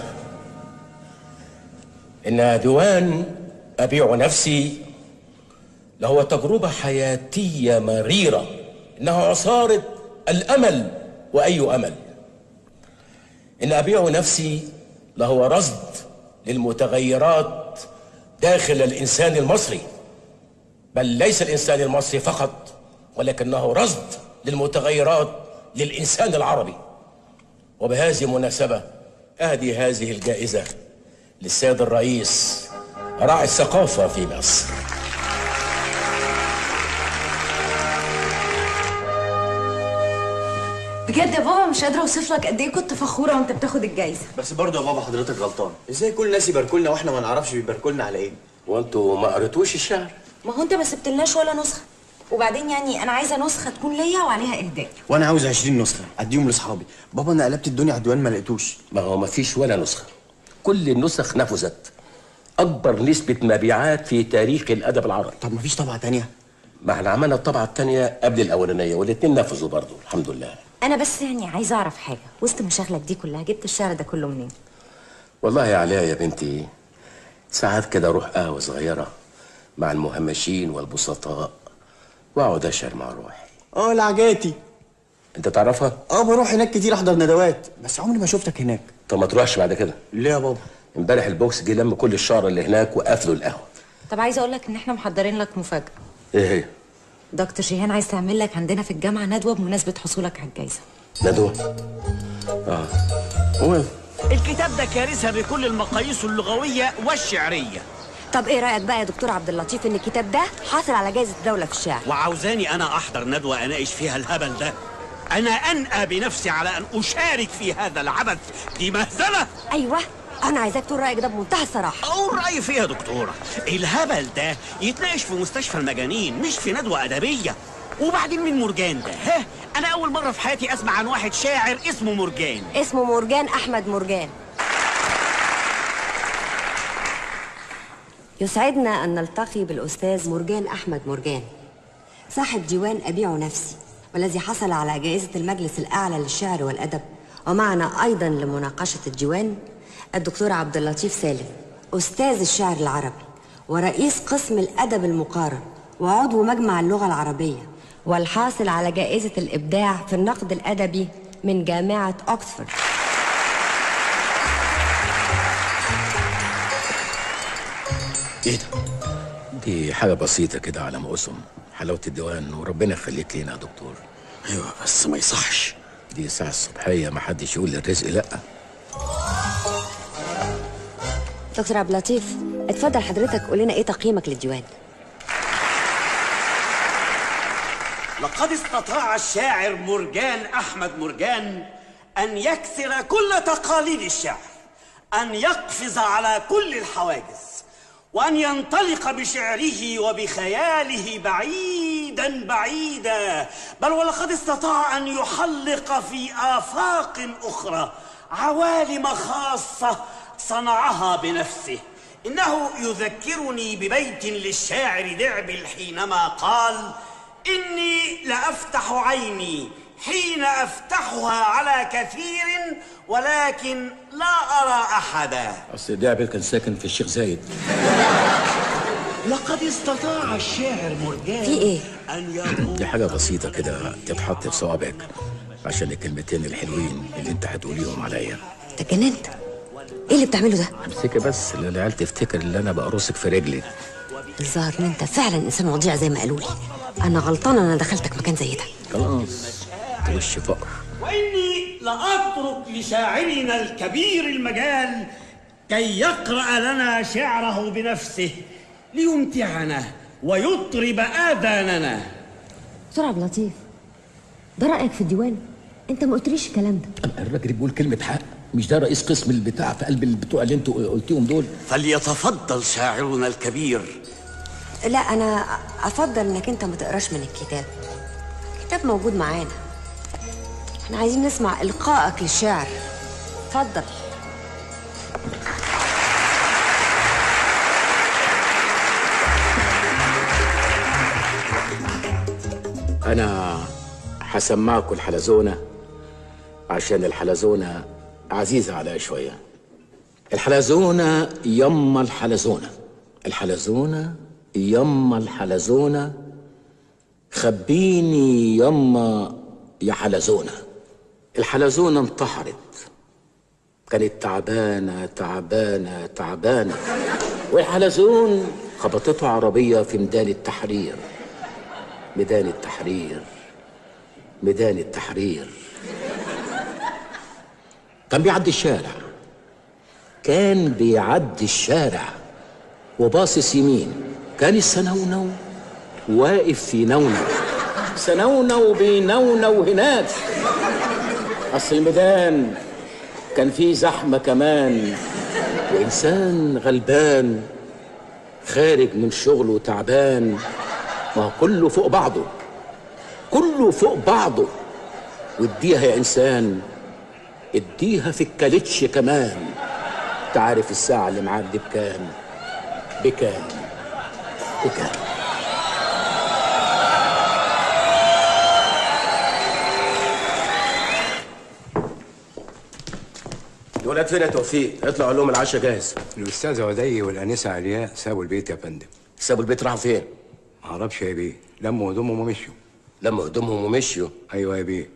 إن ديوان أبيع نفسي له تجربة حياتية مريرة، إنها عصارة الأمل وأي أمل. إن أبيع نفسي له رصد للمتغيرات داخل الإنسان المصري، بل ليس الإنسان المصري فقط، ولكنه رصد للمتغيرات للإنسان العربي. وبهذه المناسبة أهدي هذه الجائزة للسيد الرئيس راعي الثقافة في مصر. بجد يا بابا مش قادره اوصف لك قد ايه كنت فخوره وانت بتاخد الجايزه. بس برضه يا بابا حضرتك غلطان. ازاي كل الناس يباركوا لنا واحنا ما نعرفش بيباركوا لنا على ايه؟ وانتوا ما قريتوش الشعر؟ ما هو انت ما سبتلناش ولا نسخه. وبعدين يعني انا عايزه نسخه تكون ليا وعليها اهداء. وانا عاوز عشرين نسخه اديهم لاصحابي. بابا انا قلبت الدنيا على الديوان ما لقيتوش. ما هو ما فيش ولا نسخه. كل النسخ نفذت. اكبر نسبه مبيعات في تاريخ الادب العربي. طب ما فيش طبعه تانية؟ ما احنا عملنا الطبعه الثانيه قبل الاولانيه والاثنين نفذوا برضه الحمد لله. انا بس يعني عايزه اعرف حاجه، وسط مشاغلك دي كلها جبت الشعر ده كله منين؟ والله يا علاء يا بنتي، ساعات كده اروح قهوه صغيره مع المهمشين والبسطاء واقعد اشعر مع روحي. اه العجاتي. انت تعرفها؟ اه بروح هناك كتير احضر ندوات، بس عمري ما شفتك هناك. طب ما تروحش بعد كده؟ ليه يا بابا؟ امبارح البوكس جه لم كل الشعر اللي هناك وقفلوا القهوه. طب عايزه اقول لك ان احنا محضرين لك مفاجاه. ايه هي؟ دكتور جيهان عايز تعمل لك عندنا في الجامعه ندوه بمناسبه حصولك على الجائزه. ندوه؟ اه هو الكتاب ده كارثه بكل المقاييس اللغويه والشعريه. طب ايه رايك بقى يا دكتور عبد اللطيف ان الكتاب ده حاصل على جائزه الدوله في الشعر؟ وعاوزاني انا احضر ندوه اناقش فيها الهبل ده؟ انا انأى بنفسي على ان اشارك في هذا العبث، دي مهزله. ايوه انا عايزاك تقول رايك ده بمنتهى الصراحه. اقول رايي فيه يا دكتوره، الهبل ده يتناقش في مستشفى المجانين مش في ندوه ادبيه. وبعدين مين مرجان ده؟ ها؟ انا اول مره في حياتي اسمع عن واحد شاعر اسمه مرجان. اسمه مرجان احمد مرجان. يسعدنا ان نلتقي بالاستاذ مرجان احمد مرجان صاحب ديوان ابيع نفسي، والذي حصل على جائزه المجلس الاعلى للشعر والادب. ومعنا ايضا لمناقشه الديوان الدكتور عبد اللطيف سالم، استاذ الشعر العربي ورئيس قسم الادب المقارن وعضو مجمع اللغه العربيه والحاصل على جائزة الإبداع في النقد الأدبي من جامعة أكسفورد. ايه ده؟ دي حاجة بسيطة كده على ما أسم، حلاوة الديوان، وربنا يخليك لينا يا دكتور. ايوه بس ما يصحش، دي الساعة الصبحية، ما حدش يقول للرزق لأ. دكتور عبد اللطيف، اتفضل حضرتك قول لنا ايه تقييمك للديوان؟ لقد استطاع الشاعر مرجان أحمد مرجان أن يكسر كل تقاليد الشعر، أن يقفز على كل الحواجز، وأن ينطلق بشعره وبخياله بعيدا بعيدا، بل ولقد استطاع أن يحلق في آفاق أخرى عوالم خاصة صنعها بنفسه. إنه يذكرني ببيت للشاعر دعبل حينما قال: إني لأفتح عيني حين أفتحها على كثير ولكن لا أرى أحدا. أصل دعبل كان ساكن في الشيخ زايد. لقد استطاع الشاعر مرجان في إيه؟ أن يقول دي حاجة بسيطة كده تتحط في صوابعك عشان الكلمتين الحلوين اللي انت هتقوليهم عليا. انت اتجننت؟ ايه اللي بتعمله ده؟ امسكي بس، لا العيال تفتكر ان انا بقرصك في رجلي. الظاهر ان انت فعلا انسان وضيع زي ما قالوا لي. انا غلطانه انا دخلتك مكان زي ده. خلاص انت وش فقر. وإني لأترك لشاعرنا الكبير المجال كي يقرأ لنا شعره بنفسه ليمتعنا ويطرب آذاننا. دكتور عبد اللطيف، ده رأيك في الديوان؟ انت ما قلتليش الكلام ده. الراجل بيقول كلمة حق، مش ده رئيس قسم البتاع في قلب البتوع اللي انتوا قلتيهم دول؟ فليتفضل شاعرنا الكبير. لا انا افضل انك انت ما تقراش من الكتاب. الكتاب موجود معانا، احنا عايزين نسمع القائك للشعر. اتفضل. انا هسمعكم الحلزونة عشان الحلزونة عزيزة عليا شوية. الحلزونة يما الحلزونة، الحلزونة يما الحلزونة، خبيني يما يا حلزونة. الحلزونة انتحرت، كانت تعبانة تعبانة تعبانة، والحلزون خبطته عربية في ميدان التحرير. ميدان التحرير، ميدان التحرير. كان بيعدي الشارع، كان بيعدي الشارع وباصص يمين، كان السنونو واقف في نونو، سنونو بينونو هناك. اصل الميدان كان فيه زحمه كمان، وانسان غلبان خارج من شغله تعبان. ما هو كله فوق بعضه، كله فوق بعضه. واديها يا انسان، اديها في الكالتش كمان. تعرف الساعة اللي معدي بكام؟ بكام؟ بكام؟ الولاد فين يا توفيق؟ اطلعوا لهم العشاء جاهز. الأستاذة ودي والأنسة علياء سابوا البيت يا فندم. سابوا البيت راحوا فين؟ معرفش يا بيه، لموا هدومهم ومشيوا. لموا هدومهم ومشيوا؟ أيوه يا بيه.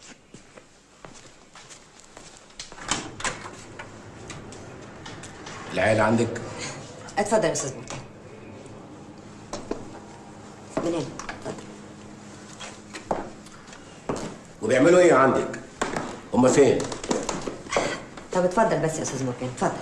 العيال عندك؟ اتفضل يا استاذ مرتضى. من هنا. وبيعملوا ايه عندك؟ هما فين؟ طب اتفضل بس يا استاذ مرجان، اتفضل.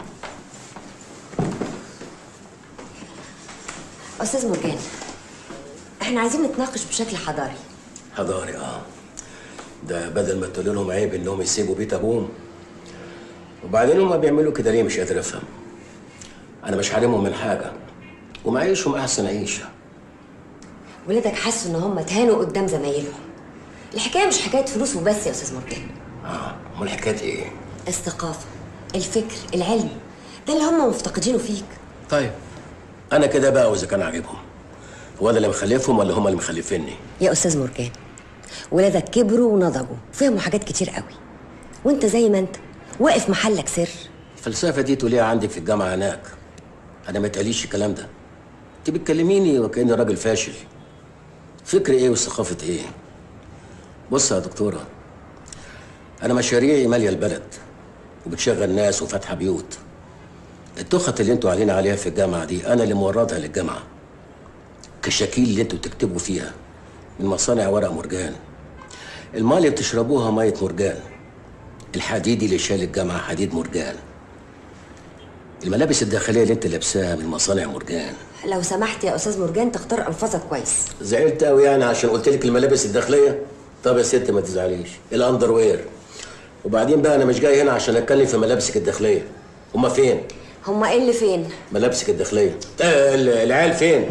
استاذ مرجان، احنا عايزين نتناقش بشكل حضاري. حضاري؟ اه. ده بدل ما تقول لهم عيب انهم يسيبوا بيت ابوهم. وبعدين هما بيعملوا كده ليه؟ مش قادر افهم. انا مش حارمهم من حاجه، ومعيشهم احسن عيشه. ولادك حسوا ان هم اتهانوا قدام زمايلهم. الحكايه مش حكايه فلوس وبس يا استاذ مرجان. اه، امال حكايه ايه؟ الثقافه، الفكر، العلم، ده اللي هم مفتقدينه فيك. طيب انا كده بقى، واذا كان عاجبهم، هو انا اللي مخلفهم ولا هم اللي مخلفيني؟ يا استاذ مرجان، ولادك كبروا ونضجوا، فهموا حاجات كتير قوي، وانت زي ما انت واقف محلك سر. الفلسفه دي تقوليها عندك في الجامعه هناك، انا ما تقاليش الكلام ده. انت بتكلميني وكاني راجل فاشل. فكر ايه وثقافه ايه؟ بص يا دكتوره، انا مشاريعي ماليه البلد وبتشغل ناس وفاتحه بيوت. التخت اللي انتوا علينا عليها في الجامعه دي انا اللي موردها للجامعه. كشاكيل اللي انتوا بتكتبوا فيها من مصانع ورق مرجان. الماء اللي بتشربوها ميه مرجان. الحديد اللي شال الجامعه حديد مرجان. الملابس الداخليه اللي انت لابساها من مصانع مرجان. لو سمحت يا استاذ مرجان تختار الفاظك كويس. زعلت قوي يعني عشان قلت لك الملابس الداخليه؟ طب يا ست ما تزعليش، الاندر وير. وبعدين بقى انا مش جاي هنا عشان اتكلم في ملابسك الداخليه. هما فين؟ هما ايه اللي فين؟ ملابسك الداخليه. آه العيال فين؟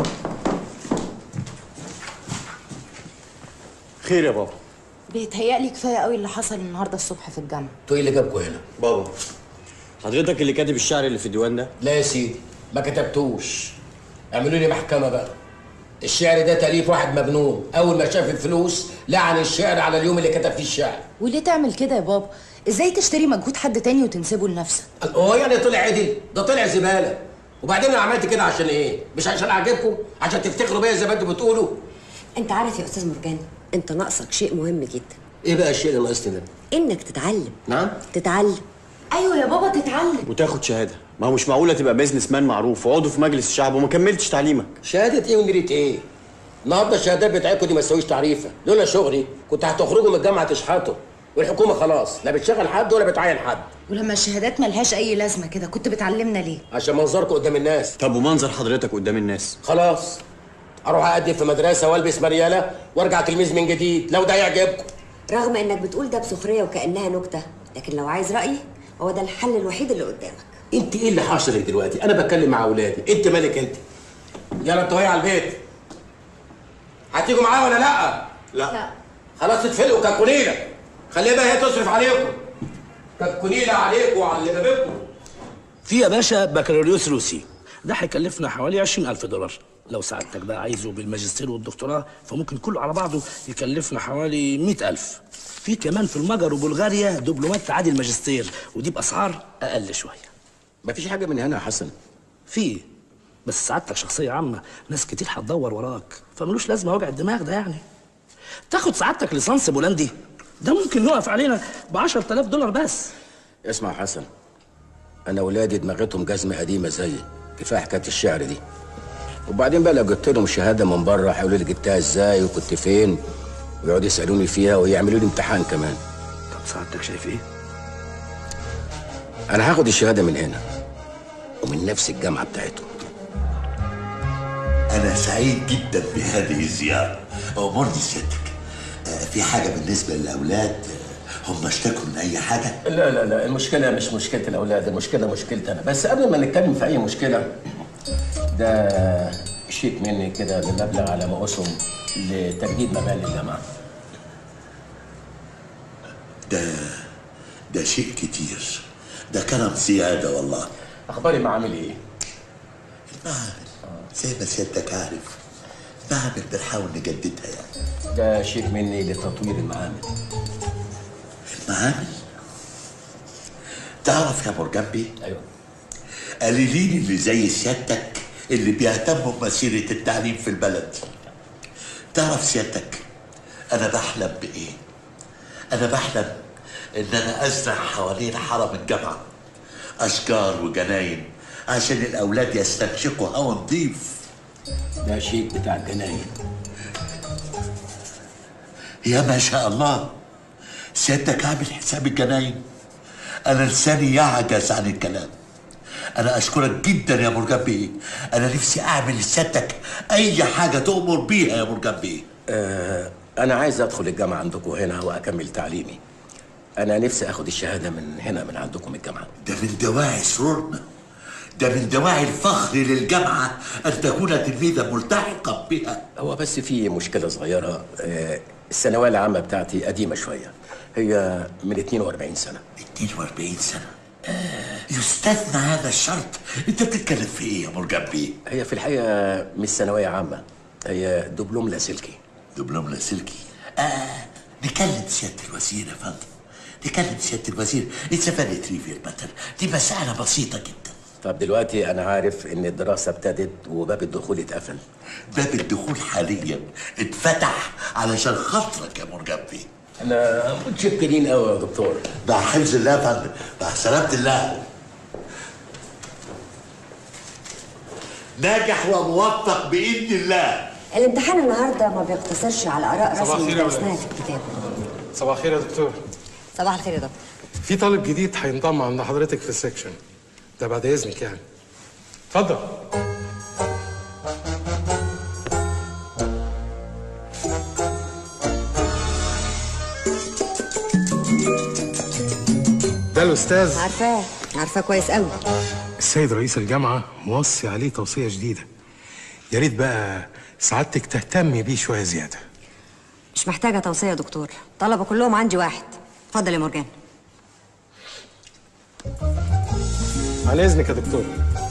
خير يا بابا. بيتهيألي كفايه قوي اللي حصل النهارده الصبح في الجامعه. انتوا ايه اللي جابكوا هنا؟ بابا حضرتك اللي كاتب الشعر اللي في الديوان ده؟ لا يا سيدي ما كتبتوش. اعملوا لي محكمه بقى. الشعر ده تأليف واحد مجنون، اول ما شاف الفلوس لعن الشعر على اليوم اللي كتب فيه الشعر. وليه تعمل كده يا بابا؟ ازاي تشتري مجهود حد تاني وتنسبه لنفسك؟ هو يعني طلع عدل؟ ده طلع زباله. وبعدين انا عملت كده عشان ايه؟ مش عشان اعجبكم؟ عشان تفتخروا بيا زي ما انتوا بتقولوا؟ انت عارف يا استاذ مرجان، انت ناقصك شيء مهم جدا. ايه بقى الشيء اللي ناقصني ده؟ انك تتعلم. نعم؟ تتعلم. ايوه يا بابا تتعلم وتاخد شهاده. ما هو مش معقوله تبقى بيزنس مان معروف وعضو في مجلس الشعب وما كملتش تعليمك. شهاده ايه ونريت ايه؟ النهارده الشهادات بتاعتكم دي ما تساويش تعريفه. لولا شغلي كنت هتخرجوا من الجامعه تشحطوا. والحكومه خلاص لا بتشغل حد ولا بتعين حد. ولما الشهادات ملهاش اي لازمه كده كنت بتعلمنا ليه؟ عشان منظركم قدام الناس. طب ومنظر حضرتك قدام الناس؟ خلاص اروح اقدم في مدرسه والبس مرياله وارجع تلميذ من جديد لو ده يعجبكم. رغم انك بتقول ده بسخريه وكانها نكته، لكن لو عايز رايي هو ده الحل الوحيد اللي قدامك. انت ايه اللي حاصل دلوقتي؟ انا بتكلم مع اولادي، انت مالك انت؟ يلا انتوا على البيت. هتيجوا معايا ولا لا؟ لا لا خلاص تتفلقوا ككونيله. خليها بقى هي تصرف عليكم. ككونيله عليكم وعلى اللي بابكم. في يا باشا بكالوريوس روسي، ده هيكلفنا حوالي عشرين ألف دولار. لو سعادتك بقى عايزه بالماجستير والدكتوراه فممكن كله على بعضه يكلفنا حوالي مئة ألف. في كمان في المجر وبلغاريا دبلومات تعادل ماجستير ودي بأسعار أقل شوية. مفيش حاجة من هنا يا حسن؟ في، بس سعادتك شخصية عامة ناس كتير هتدور وراك فملوش لازمة وجع الدماغ ده يعني. تاخد سعادتك ليسانس بولندي ده ممكن يقف علينا ب عشرة آلاف دولار بس. اسمع يا حسن، أنا ولادي دماغتهم جزمة قديمة زيي، كفاية حكاية الشعر دي. وبعدين بقى لو جبت لهم شهاده من بره هيقولوا لي جبتها ازاي وكنت فين ويقعدوا يسالوني فيها ويعملوا لي امتحان كمان. طب سعادتك شايف ايه؟ انا هاخد الشهاده من هنا ومن نفس الجامعه بتاعتهم. انا سعيد جدا بهذه الزياره. امرني سيادتك، في حاجه بالنسبه للاولاد؟ هم اشتكوا من اي حاجه؟ لا لا لا المشكله مش مشكله الاولاد، المشكله مشكلتي انا. بس قبل ما نتكلم في اي مشكله، ده شيك مني كده بمبلغ على ما اسهم لتجديد مباني الجامعه. ده ده شيء كتير، ده كلام زياده والله. اخبار المعامل ايه؟ المعامل زي ما سيادتك عارف، المعامل بنحاول نجددها يعني. ده شيك مني لتطوير المعامل. المعامل؟ تعرف يا مرجبي؟ ايوه. قليلين اللي زي سيادتك اللي بيهتموا بمسيرة التعليم في البلد. تعرف سيادتك أنا بحلم بإيه؟ أنا بحلم إن أنا أزرع حوالين حرم الجامعة أشجار وجناين عشان الأولاد يستنشقوا هوا نضيف. ده شيء بتاع الجناين. يا ما شاء الله، سيادتك عامل حساب الجناين؟ أنا لساني يعجز عن الكلام. أنا أشكرك جدا يا مرجبي، أنا نفسي أعمل لسيادتك أي حاجة تؤمر بيها يا مرجبي. آه أنا عايز أدخل الجامعة عندكم هنا وأكمل تعليمي. أنا نفسي أخد الشهادة من هنا من عندكم الجامعة. ده من دواعي سرورنا، ده من دواعي الفخر للجامعة أن تكون تلميذا ملتحقا بها. هو بس في مشكلة صغيرة، آه الثانوية العامة بتاعتي قديمة شوية، هي من اثنين وأربعين سنة. اثنين وأربعين سنة؟ يستثنى هذا الشرط. انت بتتكلم في ايه يا مرجبي؟ هي في الحقيقه مش ثانويه عامه، هي دبلوم لاسلكي. دبلوم لاسلكي؟ اه نكلم سياده الوزير يا فندم، نكلم سياده الوزير. اتس فيري تريفيال ماتر، دي مساله بسيطه جدا. طب دلوقتي انا عارف ان الدراسه ابتدت وباب الدخول اتقفل. باب الدخول حاليا اتفتح علشان خاطرك يا مرجان بيه. احنا متشكرين قوي يا دكتور. مع حفظ الله يا فندم، مع سلامة الله. ناجح وموفق بإذن الله. الامتحان النهارده ما بيقتصرش على اراء صباح رسمي الخير يا درسناها ولاد. في الكتاب. صباح الخير يا دكتور. صباح الخير يا دكتور. في طالب جديد هينضم عند حضرتك في السكشن ده بعد اذنك يعني. اتفضل. ده الاستاذ عارفاه عارفاه كويس قوي. السيد رئيس الجامعه موصي عليه توصيه جديده. يا ريت بقى سعادتك تهتمي بيه شويه زياده. مش محتاجه توصيه يا دكتور، طلبه كلهم عندي واحد. اتفضل يا مرجان. على اذنك يا دكتور.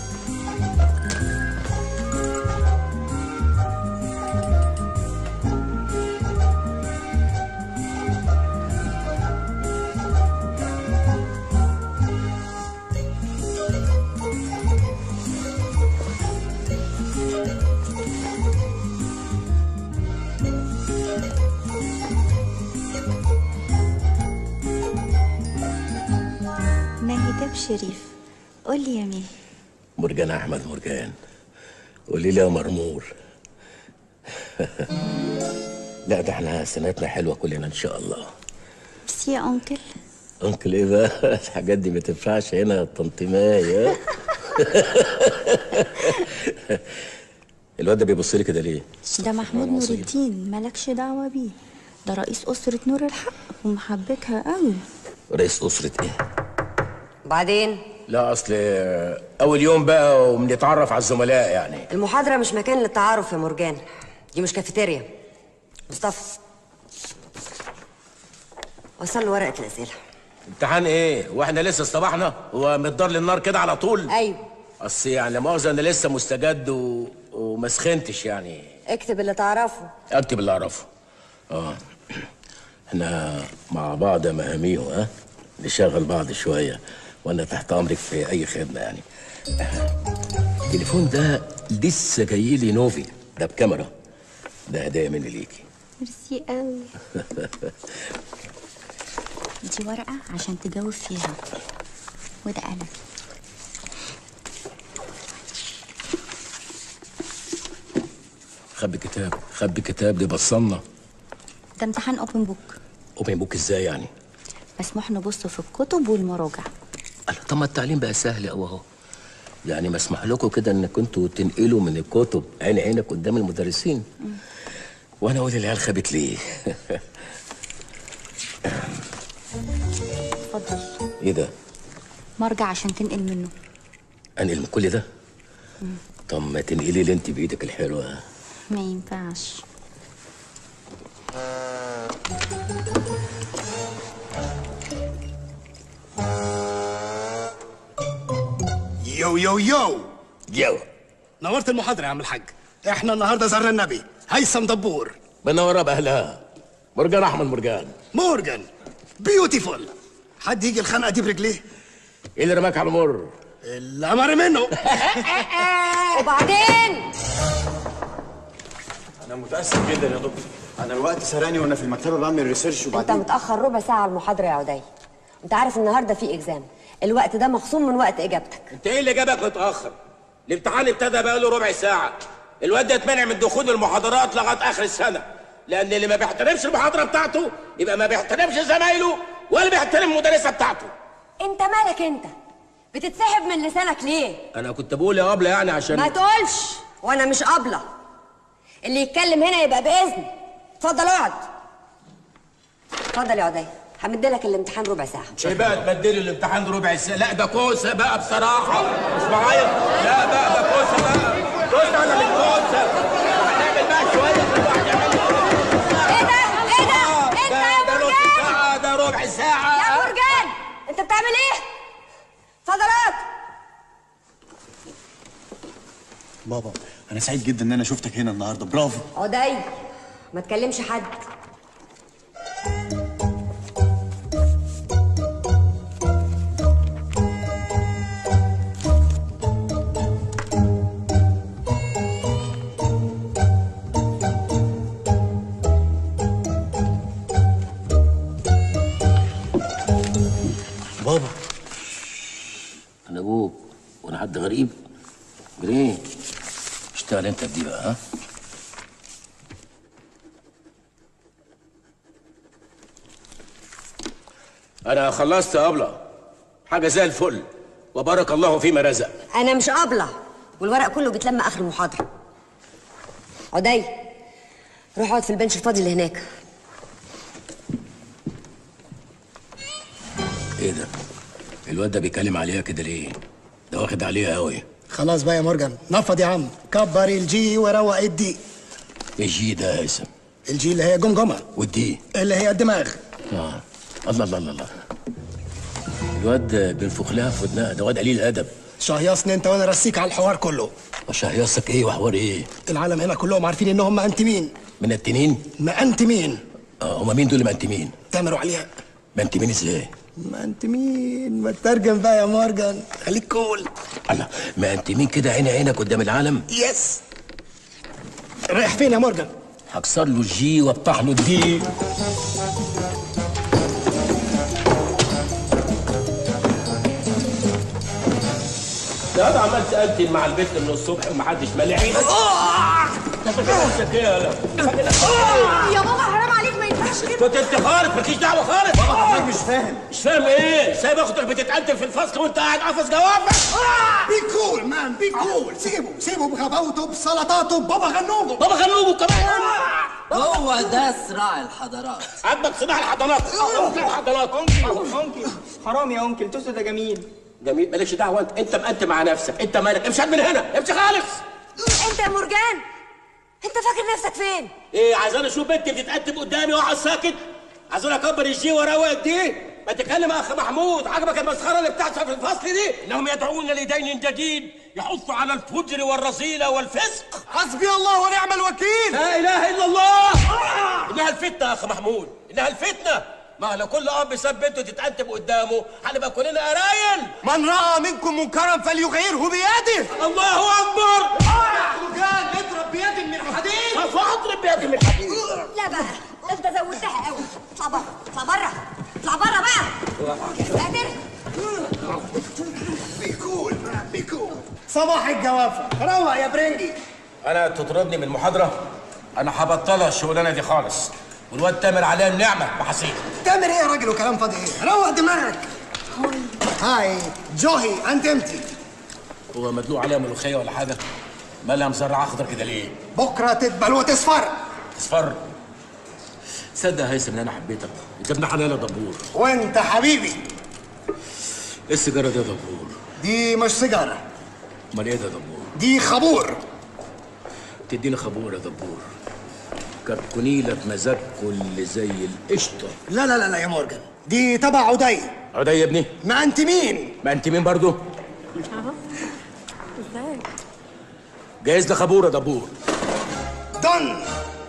ماهي شريف، قول لي يا ماهي. مرجان احمد مرجان، قولي لي يا مرمور. لا ده احنا سنتنا حلوه كلنا ان شاء الله. بس يا انكل. انكل ايه بقى؟ الحاجات دي ما تنفعش هنا يا طنط ماي. الواد ده بيبص لي كده ليه؟ ده محمود نور الدين، مالكش دعوه بيه. ده رئيس اسره نور الحق ومحبكها قوي. رئيس اسره ايه؟ وبعدين؟ لا اصل اول يوم بقى وبنتعرف على الزملاء يعني. المحاضره مش مكان للتعارف يا مرجان، دي مش كافيتيريا. مصطفى وصل له ورقه الاسئله. امتحان ايه؟ واحنا لسه اصطبحنا؟ هو متدار للنار كده على طول؟ ايوه. اصل يعني لا مؤاخذه انا لسه مستجد و... وما سخنتش يعني. اكتب اللي تعرفه. اكتب اللي اعرفه. اه احنا مع بعض يا مهاميو، ها؟ نشغل بعض شويه وانا تحت امرك في اي خدمه يعني. التليفون ده لسه جاي لي نوفي، ده بكاميرا. ده هديه مني ليكي. ميرسي قوي. دي ورقه عشان تجاوب فيها، وده قلم. خبي كتاب، خبي كتاب، دي بصلنا. ده امتحان اوبن بوك. اوبن بوك ازاي يعني؟ مسموح نبص في الكتب والمراجع. طب ما التعليم بقى سهل قوي اهو. يعني مسمح لكم كده انكم انتوا تنقلوا من الكتب عين عينك قدام المدرسين. مم. وانا اقول العيال خابت ليه؟ اتفضل. ايه ده؟ مرجع عشان تنقل منه. انقل من كل ده؟ مم. طب ما تنقلي لي انت بايدك الحلوه. ما ينفعش. يو يو يو يو نورت المحاضرة يا عم الحاج. احنا النهارده زرنا النبي هيثم دبور. منورة بأهلها. مرجان أحمد مرجان. مورجان بيوتيفول. حد يجي الخنقة دي برجليه؟ ايه اللي رماك على المر؟ اللي أمر منه. وبعدين؟ أنا متأسف جدا يا دكتور. أنا الوقت سرقني وأنا في المكتبة بعمل ريسيرش انت وبعدين متاخر ربع ساعه على المحاضره يا عدي. انت عارف النهارده في اكزام، الوقت ده مخصوم من وقت اجابتك. انت ايه اللي جابك متاخر؟ الامتحان ابتدى بقاله ربع ساعه. الواد ده اتمنع من دخول المحاضرات لغايه اخر السنه، لان اللي ما بيحترمش المحاضره بتاعته يبقى ما بيحترمش زمايله ولا بيحترم المدرسه بتاعته. انت مالك انت؟ بتتسحب من لسانك ليه؟ انا كنت بقول يا ابله يعني عشان ما تقولش وانا مش قابله. اللي يتكلم هنا يبقى باذن. اتفضل اقعد. اتفضل يا عدي، همدلك الامتحان ربع ساعه. ايه بقى تبدلي الامتحان ربع ساعه؟ لا ده كوسه بقى بصراحه. مش معايا؟ لا بقى ده كوسه بقى. كوسه ولا مش كوسه؟ هنعمل بقى شويه كل واحد يعمل لي. ايه ده؟ ايه ده؟ انت يا ده نص مرجان؟ ساعه، ده ربع ساعه. يا مرجان انت بتعمل ايه؟ اتفضل اقعد. بابا أنا سعيد جدا إن أنا شفتك هنا النهارده، برافو. عدي ما تكلمش حد. وانا حد غريب؟ جري اشتغل انت بدي بقى. ها انا خلصت يا ابله، حاجه زي الفل وبارك الله فيما رزق. انا مش قابله، والورق كله بيتلم اخر المحاضره. عدي روح اقعد في البنش الفاضي اللي هناك. ايه ده؟ الواد ده بيتكلم عليها كده ليه؟ ده واخد عليها قوي. خلاص بقى يا مورجان، نفض يا عم، كبر الجي وروق الدي. الجي ده يا هيثم؟ الجي اللي هي جمجمه، والدي اللي هي الدماغ. اه الله الله الله الله. الواد بينفخ لها في ودنها، ده واد قليل ادب. شهيصني انت وانا رسيك على الحوار كله. وشهيصك ايه وحوار ايه؟ العالم هنا كلهم عارفين انهم مأنتمين. منتنين؟ مأنتمين. اه هما مين دول مأنتمين؟ تامر وعلياء. مأنتمين ازاي؟ مأنتمين، ما تترجم بقى يا مورجان، خليك كول. الله، مأنتمين كده عيني عينك قدام العالم؟ يس. رايح فين يا مورجان؟ هكسر له الجي وافتح له الدي. ده انا عمال تقتل مع البنت من الصبح ومحدش مالي عينك. انت فاكر نفسك ايه يالا؟ يا بابا حرام عليك، ما ينفعش كده. كنت انت خالص مالكيش دعوه خالص. بابا حضرتك مش فاهم. مش فاهم ايه؟ سايب اختك بتتقتل في الفصل وانت قاعد قافص جوافك. بي كول مان، بي كول. سيبه سيبه بغباوته بسلطاته ببابا غنوجه. بابا غنوجه كمان. هو ده صراع الحضارات. عندك صراع الحضارات. الحضارات. انكل حرام يا انكل، توسو ده جميل. جميل مالكش دعوه. انت انت مقنت مع نفسك، انت مالك؟ امشي من هنا، امشي خالص. انت يا مرجان، انت فاكر نفسك فين؟ ايه عايزين اشوف بنت بتتقدم قدامي واقعد ساكت؟ عايزين اكبر الجي واروق الدي؟ ما تتكلم يا اخ محمود، عجبك المسخره اللي بتحصل في الفصل دي؟ انهم يدعون لدين جديد يحث على الفجر والرذيله والفسق. حسبي الله ونعم الوكيل. لا اله الا الله. انها الفتنه يا اخ محمود، انها الفتنه. ما لو كل اب ساب بنته تتقدم قدامه هنبقى كلنا قرايل. من راى منكم منكرا فليغيره بيده. الله اكبر. مرجان اضرب بيد من حديد. فاضرب بيد من حديد. لا بقى انت زودتها قوي. اطلع بره، اطلع بره، اطلع بره بقى. قادر؟ بيكول بيكول. صباح الجوافه، روق يا برنجي. انا تطردني من المحاضره؟ انا هبطلها الشغلانه دي خالص. والواد تامر عليها النعمه بحسين. تامر ايه يا راجل وكلام فاضي ايه؟ روق دماغك. هاي جوهي انت امتي. هو مدلوق عليها ملوخيه ولا حاجه؟ مالها مزرعه اخضر كده ليه؟ بكره تدبل وتصفر. تصفر؟ تصدق يا هيثم ان انا حبيتك، انت ابن حلال يا دبور. وانت حبيبي. ايه السيجاره دي يا دبور؟ دي مش سيجاره. امال ايه ده يا دبور؟ دي خبور. تديني خبور يا دبور. كركونيله بمزاج كل زي القشطه. لا لا لا لا يا مورجان، دي تبع عدي. عدي يا ابني؟ ما انت مين؟ ما انت مين برضه؟ اهو ازيك؟ جايز لي خبور يا دبور. دن.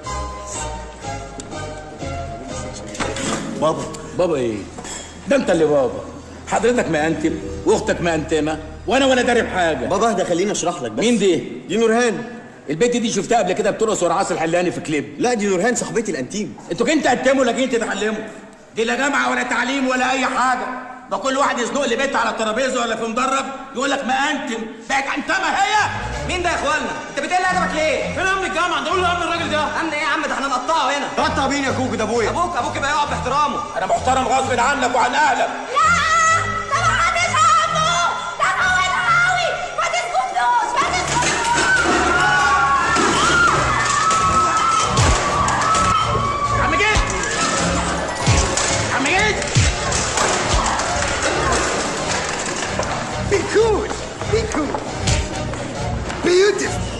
بابا بابا ايه؟ ده انت اللي بابا. حضرتك مأنتم واختك مأنتمه وانا وانا داري بحاجه. بابا اهدى خليني اشرح لك بس. مين دي؟ دي نورهان. البنت دي شفتها قبل كده بترقص ورا عاصي الحلاني في كليب. لا دي نورهان صاحبتي الانتيم. انتوا كنت تقدموا ولا جايين تتعلموا؟ دي لا جامعه ولا تعليم ولا اي حاجه. ده كل واحد يزنق لي بنت على الترابيزه ولا في مدرج يقول لك مأنتم. بقت انتمه هي. مين ده يا اخوانا؟ انت بتقل ادبك ليه؟ فين امن الجامعه؟ ده قول له امن الراجل ده. امن ايه يا عم؟ ده احنا نقطعه هنا. تقطع مين يا كوكو؟ ده ابويا. ابوك ابوك يبقى يقعد باحترامه. انا محترم غصب عنك وعن اهلك. Be cool, be cool, beautiful.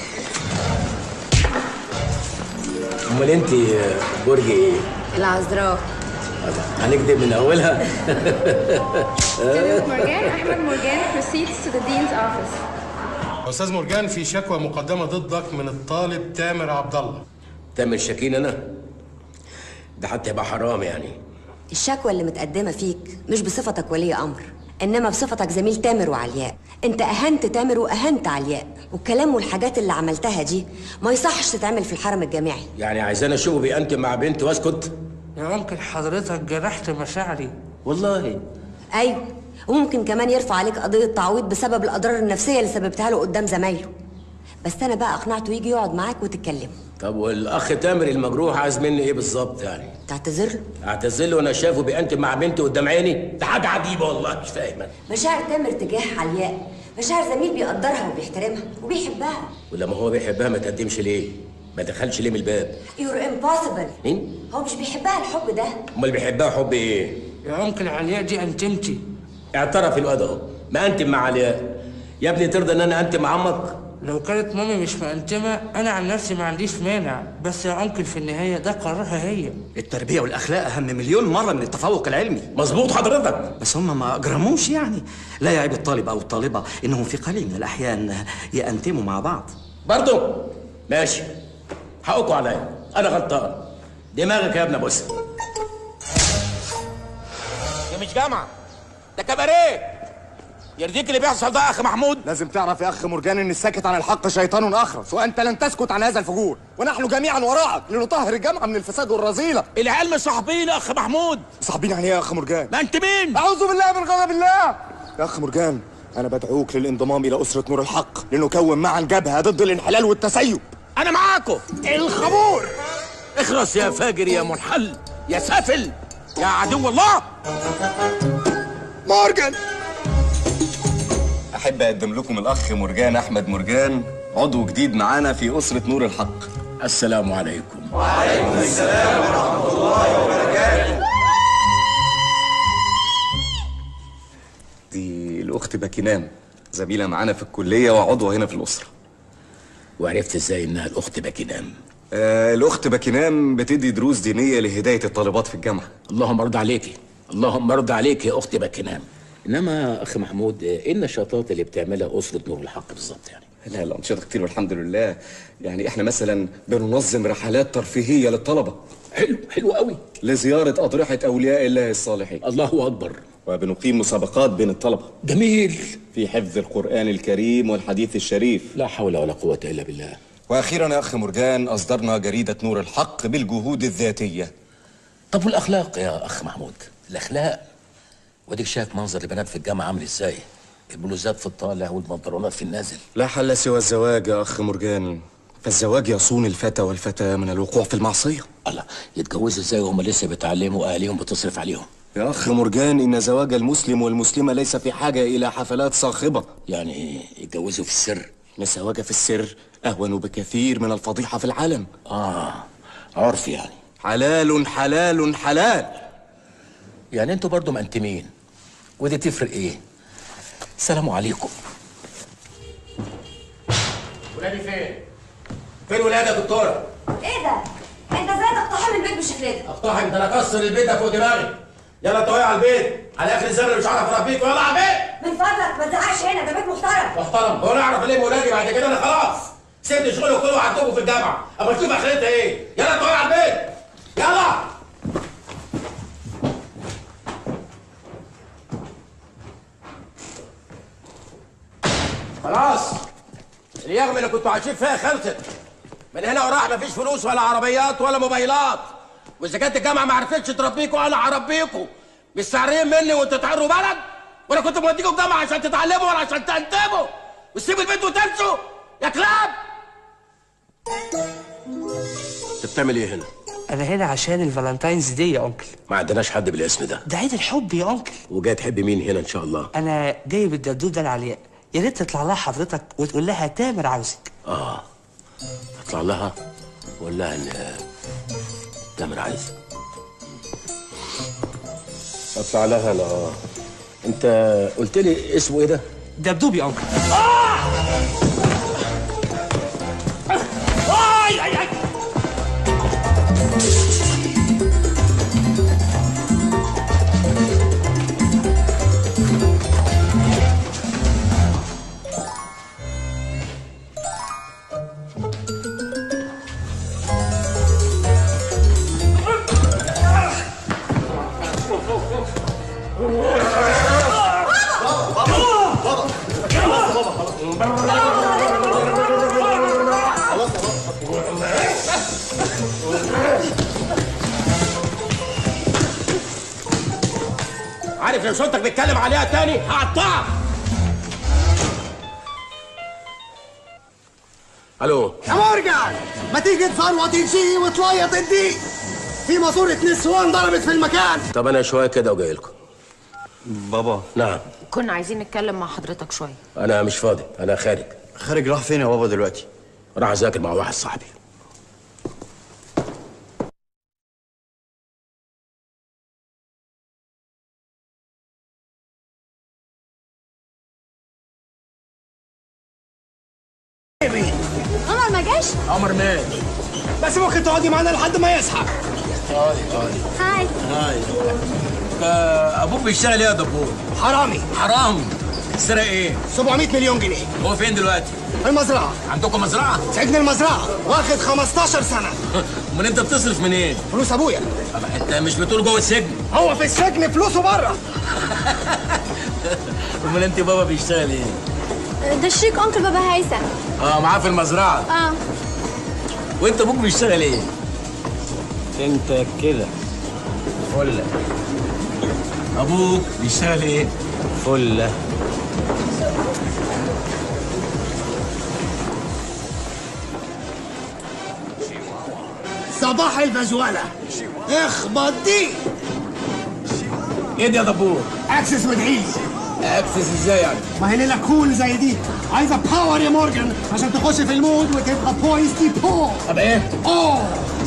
امال انت برج ايه؟ العذراء. هنكتب من اولها. Student Morgan Ahmed Morgan proceeds to the dean's office. استاذ مرجان، في شكوى مقدمه ضدك من الطالب تامر عبد الله. تامر شاكين انا؟ ده حتى يبقى حرام يعني. الشكوى اللي متقدمه فيك مش بصفتك ولي امر، انما بصفتك زميل تامر وعلياء. انت اهنت تامر واهنت علياء، والكلام والحاجات اللي عملتها دي ما يصحش تتعمل في الحرم الجامعي. يعني عايزاني اشوفه بيأنتم مع بنت واسكت؟ يا ممكن حضرتك جرحت مشاعري. والله ايوه، وممكن كمان يرفع عليك قضيه تعويض بسبب الاضرار النفسيه اللي سببتها له قدام زمايله. بس انا بقى اقنعته يجي يقعد معاك وتتكلموا. طب والاخ تامر المجروح عايز مني ايه بالظبط يعني؟ تعتذر له؟ اعتذر له وانا شايفه بينتم مع بنتي قدام عيني؟ ده حاجه عجيبه والله مش فاهم. مشاعر تامر تجاه علياء مشاعر زميل بيقدرها وبيحترمها وبيحبها. ولما هو بيحبها ما تقدمش ليه؟ ما دخلش ليه من الباب؟ يور امبوسيبل. مين؟ هو مش بيحبها الحب ده. امال بيحبها حب ايه؟ يا انكل علياء دي انتمتي. اعترف الواد اهو، ما انتم مع علياء. يا ابني ترضى ان انا انتم مع عمك؟ لو كانت مامي مش مأنتمة أنا عن نفسي ما عنديش مانع، بس يا أنكل في النهاية ده قرارها هي. التربية والأخلاق أهم مليون مرة من التفوق العلمي. مظبوط حضرتك. بس هم ما أجرموش يعني. لا يعيب الطالب أو الطالبة إنهم في قليل من الأحيان يأنتموا مع بعض. برضه؟ ماشي. حقكوا عليا، أنا غلطان. دماغك يا ابن بص. دي مش جامعة، ده كباريه. يرضيك اللي بيحصل ده يا اخ محمود؟ لازم تعرف يا اخ مرجان ان الساكت عن الحق شيطان اخرس، وانت لن تسكت عن هذا الفجور، ونحن جميعا وراءك لنطهر الجامعه من الفساد والرذيله. العيال مش صاحبين يا اخ محمود. صاحبين يعني ايه يا اخ مرجان؟ ما انت مين؟ اعوذ بالله من غضب الله. يا اخ مرجان انا بدعوك للانضمام الى اسره نور الحق لنكون معا جبهه ضد الانحلال والتسيب. انا معاكم. الخمور. اخرس يا فاجر يا منحل يا سافل يا عدو الله. مرجان أحب أقدم لكم الأخ مرجان أحمد مرجان، عضو جديد معانا في أسرة نور الحق. السلام عليكم. وعليكم السلام ورحمة الله وبركاته. دي الأخت باكينام، زميلة معانا في الكلية وعضوة هنا في الأسرة. وعرفت إزاي إنها الأخت باكينام؟ آه الأخت باكينام بتدي دروس دينية لهداية الطالبات في الجامعة. اللهم ارضى عليكي، اللهم ارضى عليك يا أخت باكينام. انما اخ محمود ايه النشاطات اللي بتعملها اسره نور الحق بالظبط يعني؟ لا لا انشطه كتير والحمد لله. يعني احنا مثلا بننظم رحلات ترفيهيه للطلبه. حلو حلو قوي. لزياره اضرحه اولياء الله الصالحين. الله اكبر. وبنقيم مسابقات بين الطلبه. جميل. في حفظ القران الكريم والحديث الشريف. لا حول ولا قوه الا بالله. واخيرا يا اخ مرجان اصدرنا جريده نور الحق بالجهود الذاتيه. طب والاخلاق يا اخ محمود؟ الاخلاق وديك شايف منظر البنات في الجامعه عامل ازاي؟ البلوزات في الطالع والبنطلونات في النازل. لا حل سوى الزواج يا اخ مرجان، فالزواج يصون الفتى والفتاه من الوقوع في المعصيه. الله، يتجوزوا ازاي وهم لسه بيتعلموا واهاليهم بتصرف عليهم؟ يا اخ مرجان ان زواج المسلم والمسلمه ليس في حاجه الى حفلات صاخبه. يعني يتجوزوا في السر؟ ان الزواج في السر اهون بكثير من الفضيحه في العلن. اه عرف يعني. حلال حلال حلال. يعني انتوا برضو مأنتمين، ودي تفرق ايه؟ السلام عليكم. ولادي فين؟ فين ولادي يا دكتوره؟ ايه ده؟ انت ازاي تقتحم البيت بالشكل ده؟ اقتحم ده انا اكسر البيت ده فوق دماغي. يلا انتوا على البيت، على اخر الزمن مش هعرف اربيكوا، يلا على البيت. من فضلك ما تزعقش هنا، ده بيت محترم. محترم، هو انا اعرف الم ولادي بعد كده؟ انا خلاص سبت شغلي كله وقعدتكم في الجامعه، اما تشوف اخرتها ايه. يلا انتوا على البيت، يلا. خلاص اليغم اللي كنتوا عايشين فيها خلصت. من هنا وراح مفيش فلوس ولا عربيات ولا موبايلات، واذا كانت الجامعه ما عرفتش تربيكوا انا هربيكوا. مش سعرين مني وانتوا تحروا بلد، وانا كنت موديكوا الجامعه عشان تتعلموا ولا عشان تنتموا وتسيبوا البيت وتمشوا يا كلاب. انت بتعمل ايه هنا؟ أنا هنا عشان الفالنتاينز دي يا أنكل. ما عندناش حد بالاسم ده. ده عيد الحب يا أنكل. وجاي تحب مين هنا ان شاء الله؟ أنا جايب الدبدوب ده لعلياء، يا ريت تطلع لها حضرتك وتقول لها تامر عاوزك. اه اطلع لها وقول لها ان تامر عايزك. اطلع لها انا. اه انت قلت لي اسمه ايه ده؟ دبدوب يا أنكل. آه! آي آي آي. عارف يا لو صوتك بيتكلم عليها تاني هقطعك. الو يا مرجع، ما تيجي تفروط الشي وتليط الدي. في ماسورة نسوان ضربت في المكان. طب انا شويه كده وجاي لكم. بابا. نعم. كنا عايزين نتكلم مع حضرتك شويه. انا مش فاضي، انا خارج. خارج راح فين يا بابا دلوقتي؟ راح اذاكر مع واحد صاحبي. عمر ما جاش؟ عمر مات. بس ممكن تقعدي معانا لحد ما يصحى. اقعدي اقعدي. هاي. هاي. ابوك بيشتغل ايه يا دبور؟ حرامي. حرامي. سرق ايه؟ سبعمية مليون جنيه. هو فين دلوقتي؟ في المزرعة. عندكم مزرعة؟ سجن المزرعة واخد خمستاشر سنة. امال انت بتصرف منين؟ فلوس ابويا. انت مش بتقول جوه السجن؟ هو في السجن فلوسه بره. امال انت بابا بيشتغل ايه؟ ده الشيك انكل بابا هيثم. اه معاه في المزرعة. اه. وانت ابوك بيشتغل ايه؟ انت كده فله. ابوك بيشتغل ايه؟ فله. صباح الفزولة. اخبط دي. ايه دي يا دبور؟ اكسس مدعيلي. اكسس ازاي يعني؟ ما هي ليلة كول زي دي عايزة باور يا مورجان عشان تخش في المود وتبقى بويز دي بو. طب ايه؟ اوه.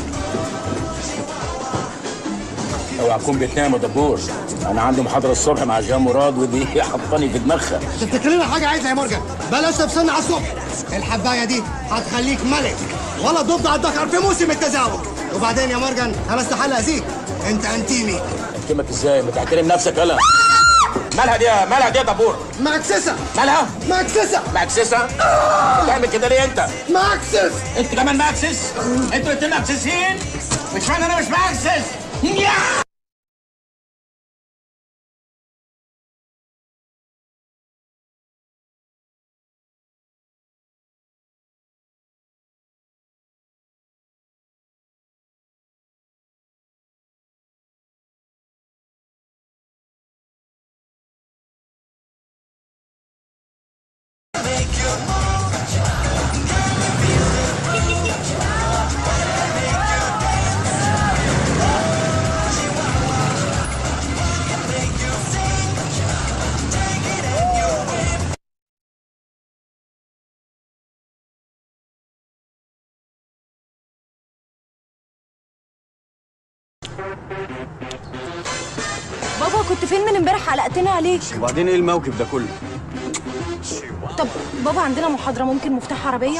اوعى تكون بتنام يا دبور. انا عندي محاضره الصبح مع جان مراد ودي حطاني في دماغها. تفتكر لنا حاجة عايزها يا مورجان؟ بلاش تفصلنا على الصبح. الحباية دي هتخليك ملك ولا ضد على الدكر في موسم التزاوج. وبعدين يا مورجان انا استحال اذيك، انت انتيمي. انتمك ازاي؟ ما تحترم نفسك يلا. مالها دي مالها دي يا دبور؟ ماكسسة. مالها؟ ماكسسة. ماكسسة؟ بتعمل كده ليه انت؟ ماكسس. انت كمان ماكسس؟ انتوا الاتنين ماكسسين؟ مش معنى انا مش ماكسس. يا بابا كنت فين من امبارح؟ قلقتني عليك. وبعدين ايه الموقف ده كله؟ طب بابا عندنا محاضرة، ممكن مفتاح عربية؟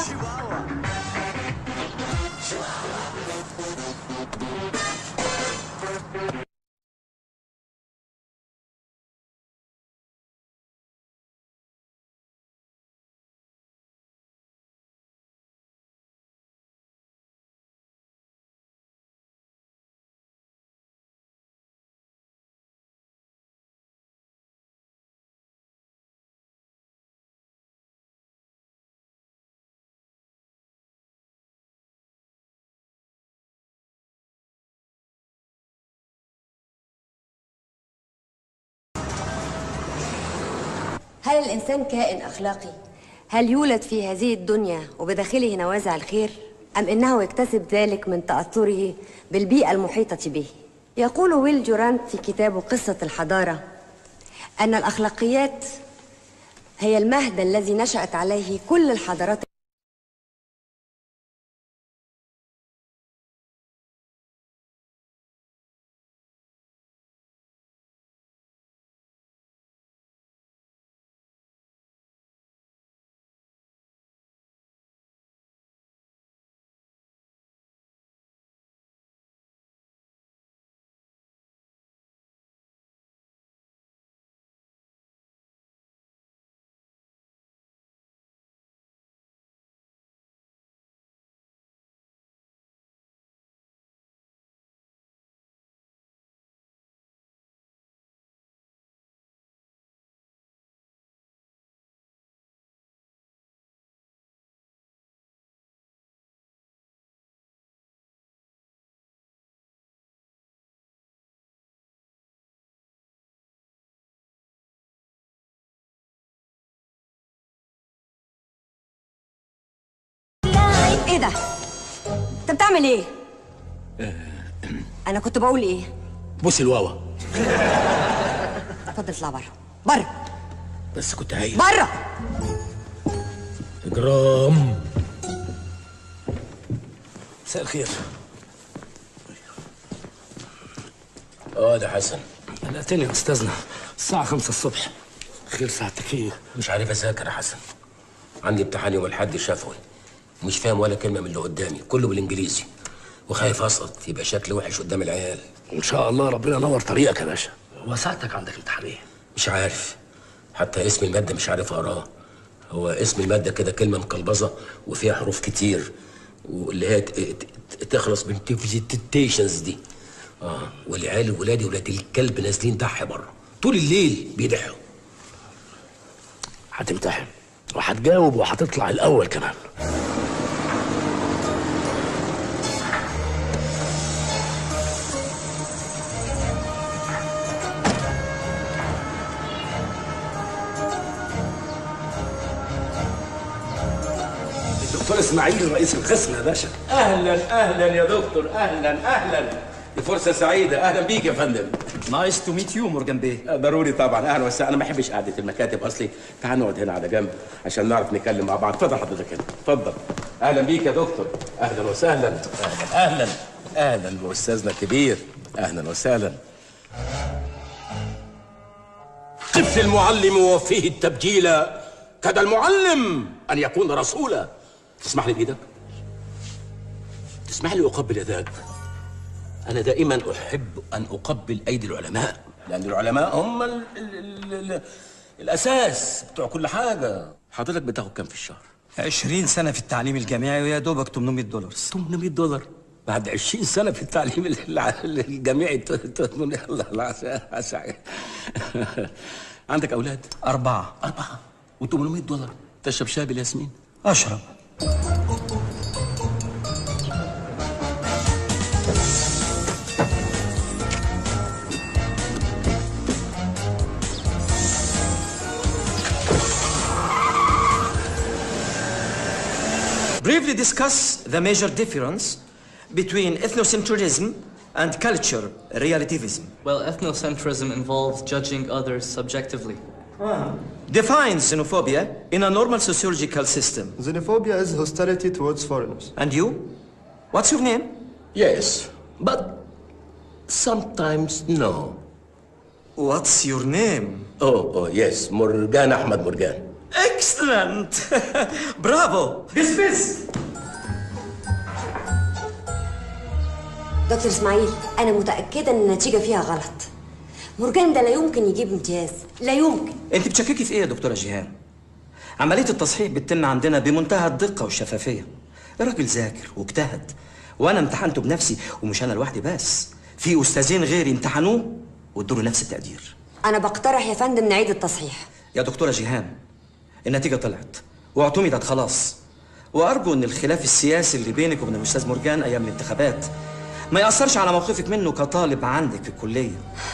هل الإنسان كائن أخلاقي؟ هل يولد في هذه الدنيا وبداخله نوازع الخير؟ أم إنه يكتسب ذلك من تأثره بالبيئة المحيطة به؟ يقول ويل جورانت في كتابه قصة الحضارة أن الأخلاقيات هي المهد الذي نشأت عليه كل الحضارات ده؟ انت بتعمل ايه؟ انا كنت بقول ايه؟ بصي الواوا. اتفضل اطلع بره بره. بس كنت هايل. بره. اجرام. مساء الخير. اه ده حسن. قلقتني يا استاذنا، الساعة خمسة الصبح. خير ساعتك ايه؟ مش عارف اذاكر يا حسن. عندي امتحان يوم الاحد شفوي. مش فاهم ولا كلمة من اللي قدامي، كله بالانجليزي. وخايف اسقط يبقى شكلي وحش قدام العيال. ان شاء الله ربنا ينور طريقك يا باشا. هو ساعتك عندك امتحان ايه؟ مش عارف. حتى اسم المادة مش عارف اقراه. هو اسم المادة كده كلمة مقلبظة وفيها حروف كتير، واللي هي تخلص من تيفيتيشنز دي. اه والعيال ولادي ولاد الكلب نازلين دح بره طول الليل بيدحوا. هتمتحن وهتجاوب وهتطلع الاول كمان. دكتور اسماعيل رئيس القسم يا باشا. اهلا اهلا يا دكتور، اهلا اهلا. دي فرصة سعيدة، أهلا بيك يا فندم. نايس تو ميت يو مورجان بيه. ضروري طبعا، أهلا وسهلا. أنا ما بحبش قعدة المكاتب أصلي، تعال نقعد هنا على جنب عشان نعرف نتكلم مع بعض. اتفضل حضرتك هنا، اتفضل. أهلا بيك يا دكتور، أهلا وسهلا. أهلا أهلا أهلا بأستاذنا الكبير، أهلا وسهلا. قف المعلم وفيه التبجيل، كاد المعلم أن يكون رسولا. تسمح لي بإيدك؟ تسمح لي أقبل يداك؟ أنا دائما أحب أن أقبل أيدي العلماء، لأن العلماء هم ال ال ال ال الأساس بتوع كل حاجة. حضرتك بتاخد كام في الشهر؟ عشرين سنة في التعليم الجامعي ويا دوبك ثمانمائة دولار. ثمانمائة دولار؟ بعد عشرين سنة في التعليم الجامعي. الله الله. عندك أولاد؟ أربعة. أربعة و800 دولار. تشرب شاي بالياسمين؟ أشرب. Briefly discuss the major difference between ethnocentrism and culture relativism. Well, ethnocentrism involves judging others subjectively. Ah. Define xenophobia in a normal sociological system. Xenophobia is hostility towards foreigners. And you? What's your name? Yes, but sometimes no. What's your name? Oh, oh yes, Morgan Ahmad Morgan. Excellent! Bravo! Dismiss! دكتور اسماعيل، أنا متأكدة إن النتيجة فيها غلط. مورجان ده لا يمكن يجيب امتياز، لا يمكن. أنت بتشككي في إيه يا دكتورة جيهان؟ عملية التصحيح بتتم عندنا بمنتهى الدقة والشفافية. الراجل ذاكر واجتهد، وأنا امتحنته بنفسي، ومش أنا لوحدي بس. في أستاذين غيري امتحنوه وادوا له نفس التقدير. أنا بقترح يا فندم نعيد التصحيح. يا دكتورة جيهان، النتيجة طلعت واعتمدت خلاص، وأرجو إن الخلاف السياسي اللي بينك وبين الأستاذ مورجان أيام الانتخابات ما يأثرش على موقفك منه كطالب عندك في الكلية.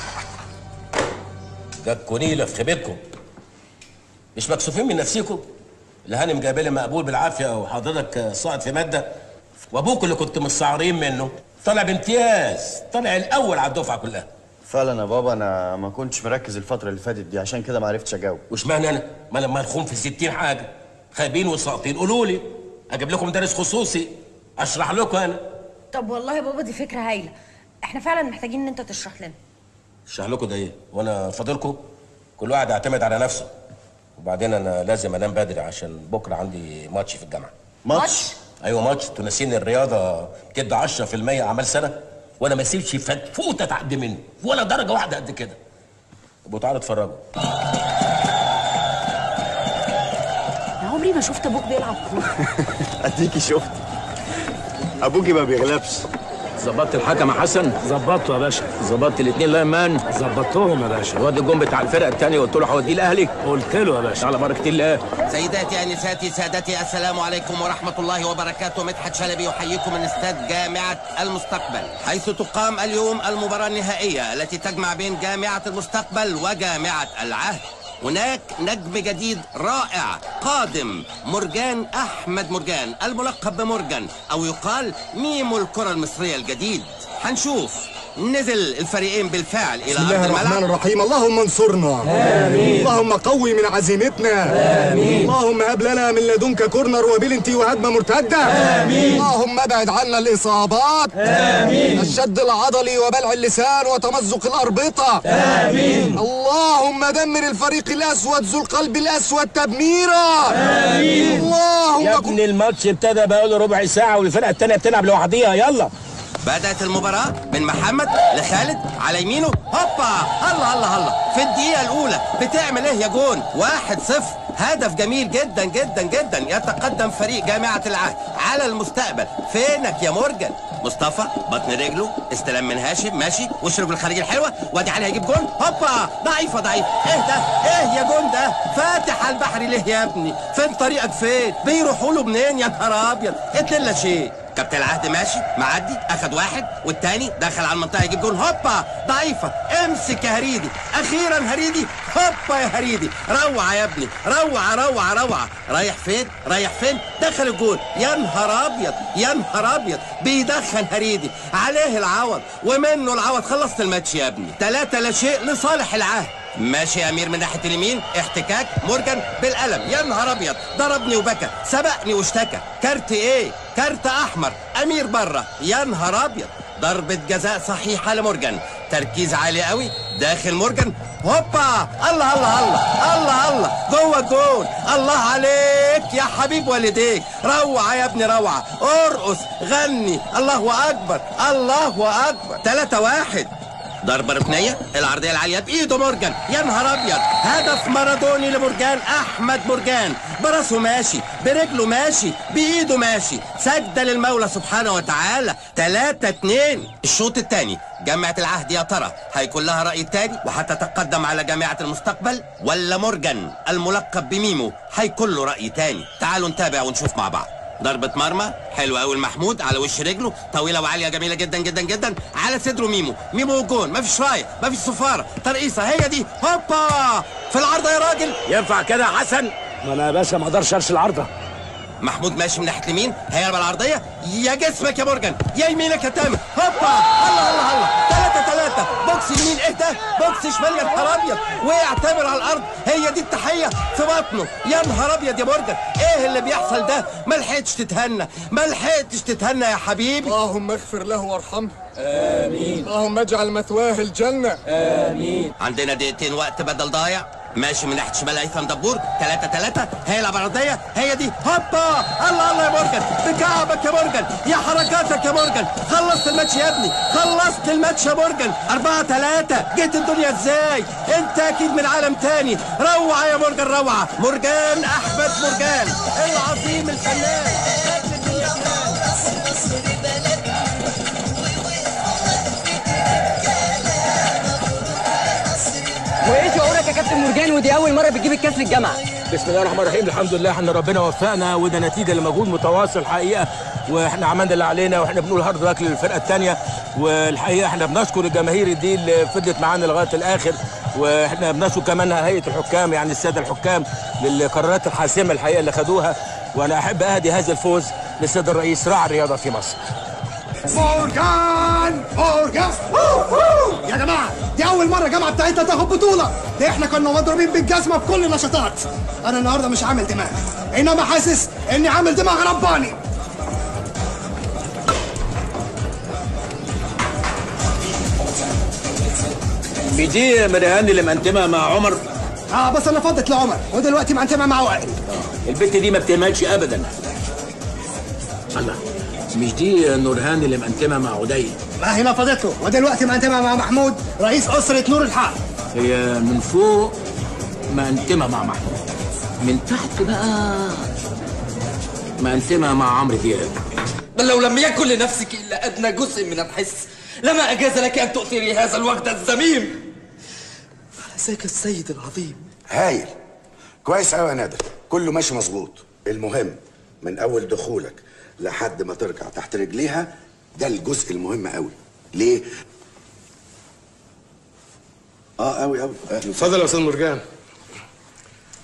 جابكوا نيلة في خيبتكم، مش مكسوفين من نفسيكم؟ الهانم جايبه لي مقبول بالعافية وحضرتك ساقط في مادة، وأبوك اللي كنت مستعارين منه طلع بامتياز، طلع الأول على الدفعة كلها. فعلا يا بابا انا ما كنتش مركز الفتره اللي فاتت دي، عشان كده ما عرفتش اجاوب. واشمعنى انا؟ ما لما نخون في ستين حاجه، خايبين وساقطين قولوا لي، اجيب لكم مدرس خصوصي اشرح لكم انا. طب والله يا بابا دي فكره هايله، احنا فعلا محتاجين ان انت تشرح لنا. اشرح لكم ده ايه؟ وانا فاضلكم؟ كل واحد يعتمد على نفسه. وبعدين انا لازم انام بدري عشان بكره عندي ماتش في الجامعه. ماتش؟ ايوه ماتش. تنسين الرياضه بتدي عشرة في المية اعمال سنه، وانا ما اسيبش فتفوته تعدي مني ولا درجه واحده قد كده. ابقوا تعالوا اتفرجوا. انا عمري ما شفت ابوك بيلعب كوره. اديكي شفت. ابوكي ما بيغلبش. ظبطت الحكم يا حسن؟ ظبطته يا باشا. ظبطت الاثنين لامان؟ ظبطتهم يا باشا. الواد الجون بتاع الفرقه الثانيه قلت له هوديه الاهلي؟ قلت له يا باشا. على بركه الله. سيداتي انساتي سادتي، السلام عليكم ورحمه الله وبركاته. مدحت شلبي يحييكم من استاد جامعه المستقبل، حيث تقام اليوم المباراه النهائيه التي تجمع بين جامعه المستقبل وجامعه العهد. هناك نجم جديد رائع قادم، مرجان أحمد مرجان الملقب بمورجان أو يقال ميمو الكرة المصرية الجديد. هنشوف نزل الفريقين بالفعل إلى بسم أرض الله الملعب. الرحمن الرحيم. اللهم انصرنا، آمين. اللهم قوي من عزيمتنا، آمين. اللهم هب لنا من لدنك كورنر وبلنتي وهجمة مرتدة، آمين. اللهم ابعد عنا الإصابات، آمين. الشد العضلي وبلع اللسان وتمزق الأربطة، آمين. اللهم دمر الفريق الأسود ذو القلب الأسود تدميرا، آمين. اللهم يا ابني الماتش ابتدى بقاله ربع ساعة والفرقة التانية بتلعب لوحديها. يلا. بدأت المباراة من محمد لخالد على يمينه، هوبا الله الله الله في الدقيقة الأولى بتعمل إيه يا جون؟ واحد صفر، هدف جميل جدا جدا جدا. يتقدم فريق جامعة العهد على المستقبل. فينك يا مورجان؟ مصطفى بطن رجله، استلام من هاشم، ماشي وش رجله الخارجية الحلوة، وادي علي هيجيب جون، هوبا ضعيفة ضعيفة. ايه ده؟ ايه يا جون ده؟ فاتح على البحر ليه يا ابني؟ فين طريقك فين؟ بيروحوا له منين يا نهار أبيض؟ اتنين لا شيء. كابتن العهد ماشي معدي، اخد واحد والتاني دخل على المنطقه يجيب جول، هوبا ضعيفه. امسك يا هريدي، اخيرا هريدي، هوبا يا هريدي، روعه يا ابني، روعه روعه روعه. رايح فين؟ رايح فين؟ دخل الجول. يا نهار ابيض يا نهار ابيض، بيدخل هريدي عليه العوض ومنه العوض. خلصت الماتش يا ابني، ثلاثة لا شيء لصالح العهد. ماشي يا امير من ناحيه اليمين، احتكاك مورجان بالقلم، يا نهار ابيض، ضربني وبكى، سبقني واشتكى. كارت ايه؟ كارت احمر، امير بره، يا نهار ابيض. ضربه جزاء صحيحه لمورجان، تركيز عالي قوي، داخل مورجان، هوبا الله الله الله الله الله جوه الجول. الله عليك يا حبيب والديك، روعه يا ابني روعه، ارقص غني، الله اكبر الله اكبر. ثلاثة واحد. ضربة ركنية، العرضية العالية بإيده مورجان، يا نهار أبيض، هدف مارادوني لمورجان أحمد مورجان، براسه ماشي، برجله ماشي، بإيده ماشي، سجدة للمولى سبحانه وتعالى. ثلاثة اتنين. الشوط الثاني، جامعة العهد يا ترى هيكون لها رأي تاني وهتتقدم على جامعة المستقبل، ولا مورجان الملقب بميمو هيكون له رأي تاني؟ تعالوا نتابع ونشوف مع بعض. ضربة مرمى حلوة قوي المحمود على وش رجله، طويلة وعالية جميلة جدا جدا جدا، على صدره ميمو، ميمو جون، مفيش راية، مفيش صفارة، ترقيصة هي دي، هوبا في العارضة يا راجل. ينفع كده يا حسن؟ ما انا يا باشا ما اقدرش ارش العارضة. محمود ماشي من ناحية اليمين، هيقلب العرضية، يا جسمك يا مورجان، يا يمينك يا تامر، هوبا الله الله الله. ثلاثة ثلاثة، بوكس يمين، ايه ده؟ بوكس شمال، يا نهار ابيض، وقع تامر على الارض، هي دي التحية في بطنه، يا نهار ابيض يا مورجان، ايه اللي بيحصل ده؟ ما لحقتش تتهنى، ما لحقتش تتهنى يا حبيبي. اللهم اغفر له وارحمه، امين. اللهم اجعل مثواه الجنة، امين. عندنا دقيقتين وقت بدل ضايع، ماشي من ناحيه شمال هيثم دبور، ثلاثة ثلاثة، هيلعب عرضيه، هي دي، هوبا الله الله يا مورجان، بكعبك يا مورجان، يا حركاتك يا مورجان، خلصت الماتش يا ابني، خلصت الماتش يا مورجان. أربعة ثلاثة، جيت الدنيا ازاي؟ انت اكيد من عالم تاني، روعه يا مورجان روعه، مورجان احمد مورجان العظيم الفنان. وايه شعورك يا كابتن مرجان ودي اول مره بتجيب الكاس للجامعه؟ بسم الله الرحمن الرحيم، الحمد لله احنا ربنا وفقنا، وده نتيجه لمجهود متواصل حقيقه، واحنا عملنا اللي علينا، واحنا بنقول هارد ورك للفرقه الثانيه، والحقيقه احنا بنشكر الجماهير دي اللي فضلت معانا لغايه الاخر، واحنا بنشكر كمان هيئه الحكام، يعني الساده الحكام للقرارات الحاسمه الحقيقه اللي خدوها، وانا احب اهدي هذا الفوز للسيد الرئيس راعي الرياضه في مصر. مورجان مورجان يا جماعه، دي اول مره الجامعه بتاعتنا تاخد بطوله، دي احنا كنا مضروبين بالجزمه في كل النشاطات. انا النهارده مش عامل دماغ، انما حاسس اني عامل دماغ رباني. في دي مريهان اللي مقنتمها مع عمر؟ اه بس انا فضت لعمر ودلوقتي مقنتمها مع وائل. البنت دي ما بتهملش ابدا. الله، مش دي نورهان اللي مقنتمها مع عدي؟ ما هي نفضته ودلوقتي مقنتمها مع محمود رئيس اسره نور الحق. هي من فوق مقنتمها مع محمود، من تحت بقى مقنتمها مع عمرو دياب. بل لو لم يكن لنفسك الا ادنى جزء من الحس لما اجاز لك ان تؤثري هذا الوقت الذميم. ازيك السيد العظيم؟ هايل، كويس قوي يا نادر، كله ماشي مظبوط. المهم من اول دخولك لحد ما ترجع تحت رجليها، ده الجزء المهم قوي. ليه؟ اه قوي قوي. اتفضل يا استاذ مرجان.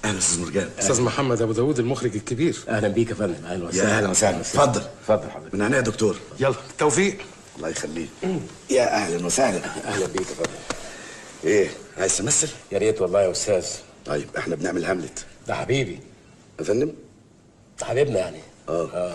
اهلا استاذ مرجان. استاذ محمد ابو داوود المخرج الكبير. اهلا بيك يا فندم. اهلا يا وسهلا. اهلا وسهلا. اتفضل اتفضل حضرتك. من عينيا يا دكتور. يلا بالتوفيق. الله يخليك. يا اهلا وسهلا. اهلا بيك يا فندم. ايه عايز تمثل؟ يا ريت والله يا استاذ. طيب احنا بنعمل هاملت. ده حبيبي. يا فندم؟ ده حبيبنا يعني. اه اه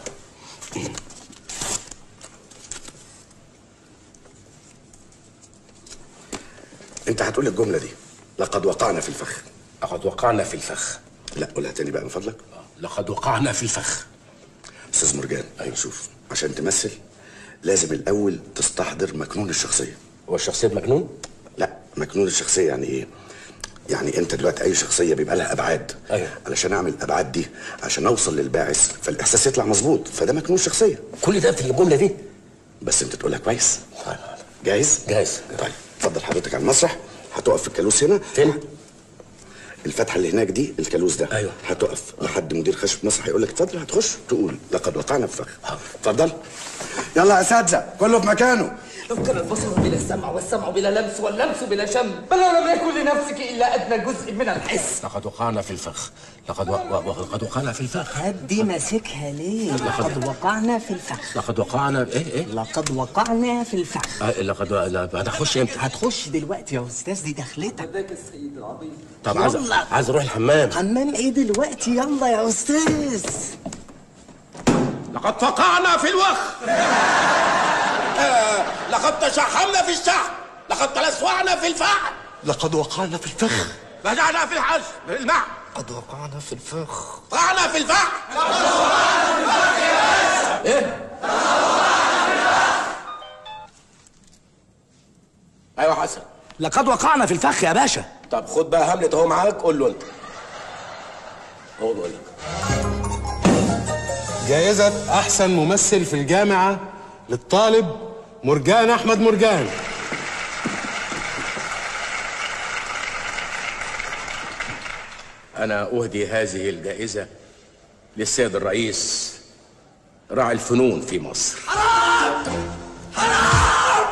انت هتقول الجمله دي لقد وقعنا في الفخ. لقد وقعنا في الفخ. لا قولها تاني بقى من فضلك. لقد وقعنا في الفخ. استاذ مرجان ايوه شوف عشان تمثل لازم الاول تستحضر مكنون الشخصيه. هو الشخصيه مجنون؟ لا مكنون الشخصيه يعني ايه؟ يعني انت دلوقتي اي شخصيه بيبقى لها ابعاد. ايوه. علشان اعمل الابعاد دي عشان اوصل للباعث فالاحساس يطلع مظبوط فده مكنون الشخصيه. كل ده في الجمله دي؟ بس انت تقولها كويس. جاهز؟ جاهز. طيب اتفضل حضرتك على المسرح. هتقف في الكالوس هنا. فين؟ الفتحه اللي هناك دي الكالوس ده. ايوه. هتقف لحد مدير خشب مسرح يقول لك اتفضل هتخش تقول لقد وقعنا في فخ. اتفضل. يلا يا اساتذه كله في مكانه. لو كان البصر بلا سمع والسمع بلا لمس واللمس بلا شم فلو لم يكن لنفسك الا ادنى جزء من الحس. لقد وقعنا في الفخ. لقد و... و... لقد وقعنا في الفخ. هدي ماسكها ليه؟ لقد وقعنا في الفخ. لقد وقعنا ايه ايه؟ لقد وقعنا في الفخ. آه لقد لا هتخش امتى؟ هتخش دلوقتي يا استاذ دي دخلتك. ذاك السيد العظيم. طب عايز عايز اروح الحمام. حمام ايه دلوقتي؟ يلا يا استاذ. لقد وقعنا في الوخ. آه لقد تشحمنا في الشحم. لقد تلسوعنا في الفحم. لقد وقعنا في الفخ. رجعنا في الحج بالمع. لقد وقعنا في الفخ. وقعنا في الفحم. ايه؟ ايوه حسن. لقد وقعنا في الفخ يا باشا. طب خد بقى هاملت اهو معاك قول له انت. هو بقول لك. جائزة أحسن ممثل في الجامعة للطالب مرجان أحمد مرجان. أنا أهدي هذه الجائزة للسيد الرئيس راعي الفنون في مصر. حرام! حرام!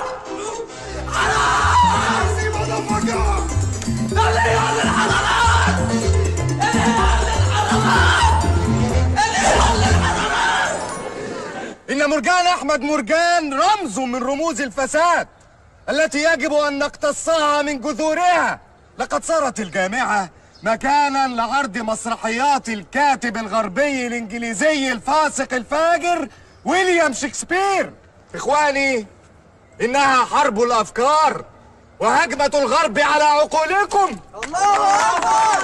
حرام! سيب مدفقة! العيال للحضارات! العيال للحضارات! العيال للحضارات! إن مرجان أحمد مرجان رمز من رموز الفساد التي يجب أن نقتصها من جذورها. لقد صارت الجامعة مكانا لعرض مسرحيات الكاتب الغربي الإنجليزي الفاسق الفاجر ويليام شكسبير. إخواني إنها حرب الأفكار وهجمة الغرب على عقولكم. الله أكبر.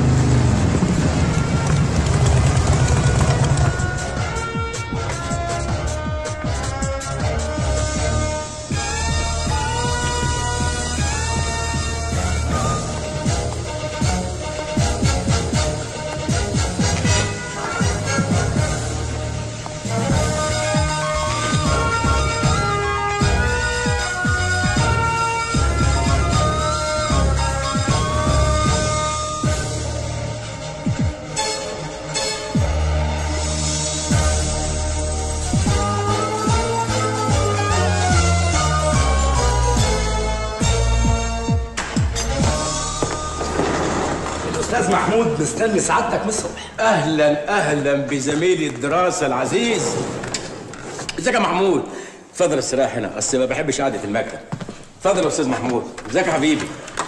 الاستاذ محمود مستني سعادتك من الصبح. اهلا اهلا بزميلي الدراسه العزيز. ازيك يا محمود؟ اتفضل استريح هنا اصل ما بحبش قعده المكتب. اتفضل يا استاذ محمود. ازيك يا حبيبي؟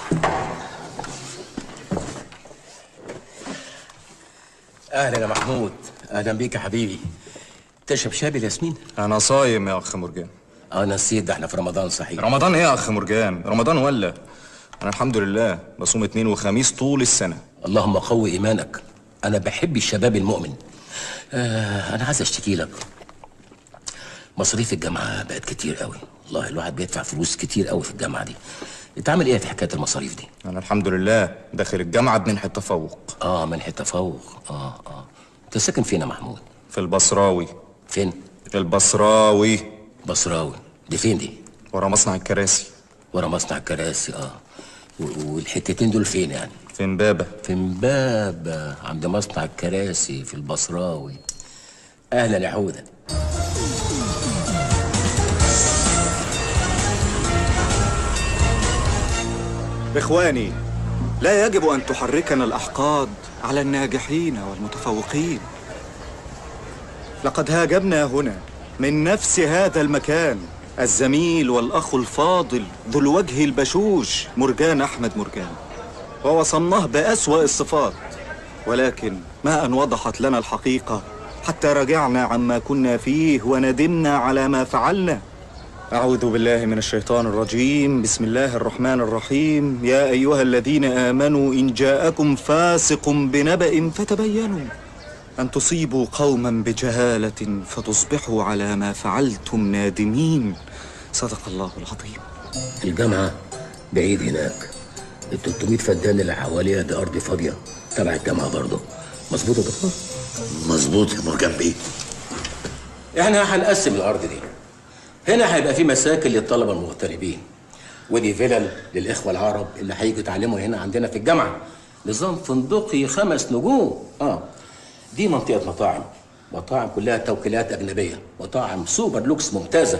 اهلا يا محمود. اهلا بيك يا حبيبي. تشرب شاي بالياسمين؟ انا صايم يا اخ مرجان. اه نسيت ده احنا في رمضان صحيح. رمضان ايه يا اخ مرجان؟ رمضان ولا انا الحمد لله بصوم اثنين وخميس طول السنه. اللهم قوي ايمانك. انا بحب الشباب المؤمن. آه انا عايز اشتكي لك. مصاريف الجامعه بقت كتير قوي. والله الواحد بيدفع فلوس كتير قوي في الجامعه دي. انت عامل ايه في حكايه المصاريف دي؟ انا الحمد لله داخل الجامعه بمنحه تفوق. اه منحه تفوق. اه اه انت ساكن فين يا محمود؟ في البصراوي. فين؟ في البصراوي. بصراوي دي فين دي؟ ورا مصنع الكراسي. ورا مصنع الكراسي اه. والحتتين دول فين يعني؟ في امبابه. في امبابه عند مصنع الكراسي في البصراوي. اهلا يا حوده. إخواني لا يجب أن تحركنا الأحقاد على الناجحين والمتفوقين. لقد هاجمنا هنا من نفس هذا المكان الزميل والأخ الفاضل ذو الوجه البشوش مرجان أحمد مرجان، ووصمناه بأسوأ الصفات، ولكن ما أن وضحت لنا الحقيقة حتى رجعنا عما كنا فيه وندمنا على ما فعلنا. أعوذ بالله من الشيطان الرجيم. بسم الله الرحمن الرحيم. يا أيها الذين آمنوا إن جاءكم فاسق بنبأ فتبينوا أن تصيبوا قوما بجهالة فتصبحوا على ما فعلتم نادمين. صدق الله العظيم. الجامعة بعيد هناك، ال ثلاثمية فدان اللي حواليها دي أرض فاضية تبع الجامعة برضه. مظبوط يا دكتور؟ مظبوط يا مرجان بيه. احنا هنقسم الأرض دي. هنا هيبقى في مساكن للطلبة المغتربين، ودي فيلل للإخوة العرب اللي هيجوا يتعلموا هنا عندنا في الجامعة. نظام فندقي خمس نجوم. اه دي منطقة مطاعم، مطاعم كلها توكيلات أجنبية، مطاعم سوبر لوكس ممتازة.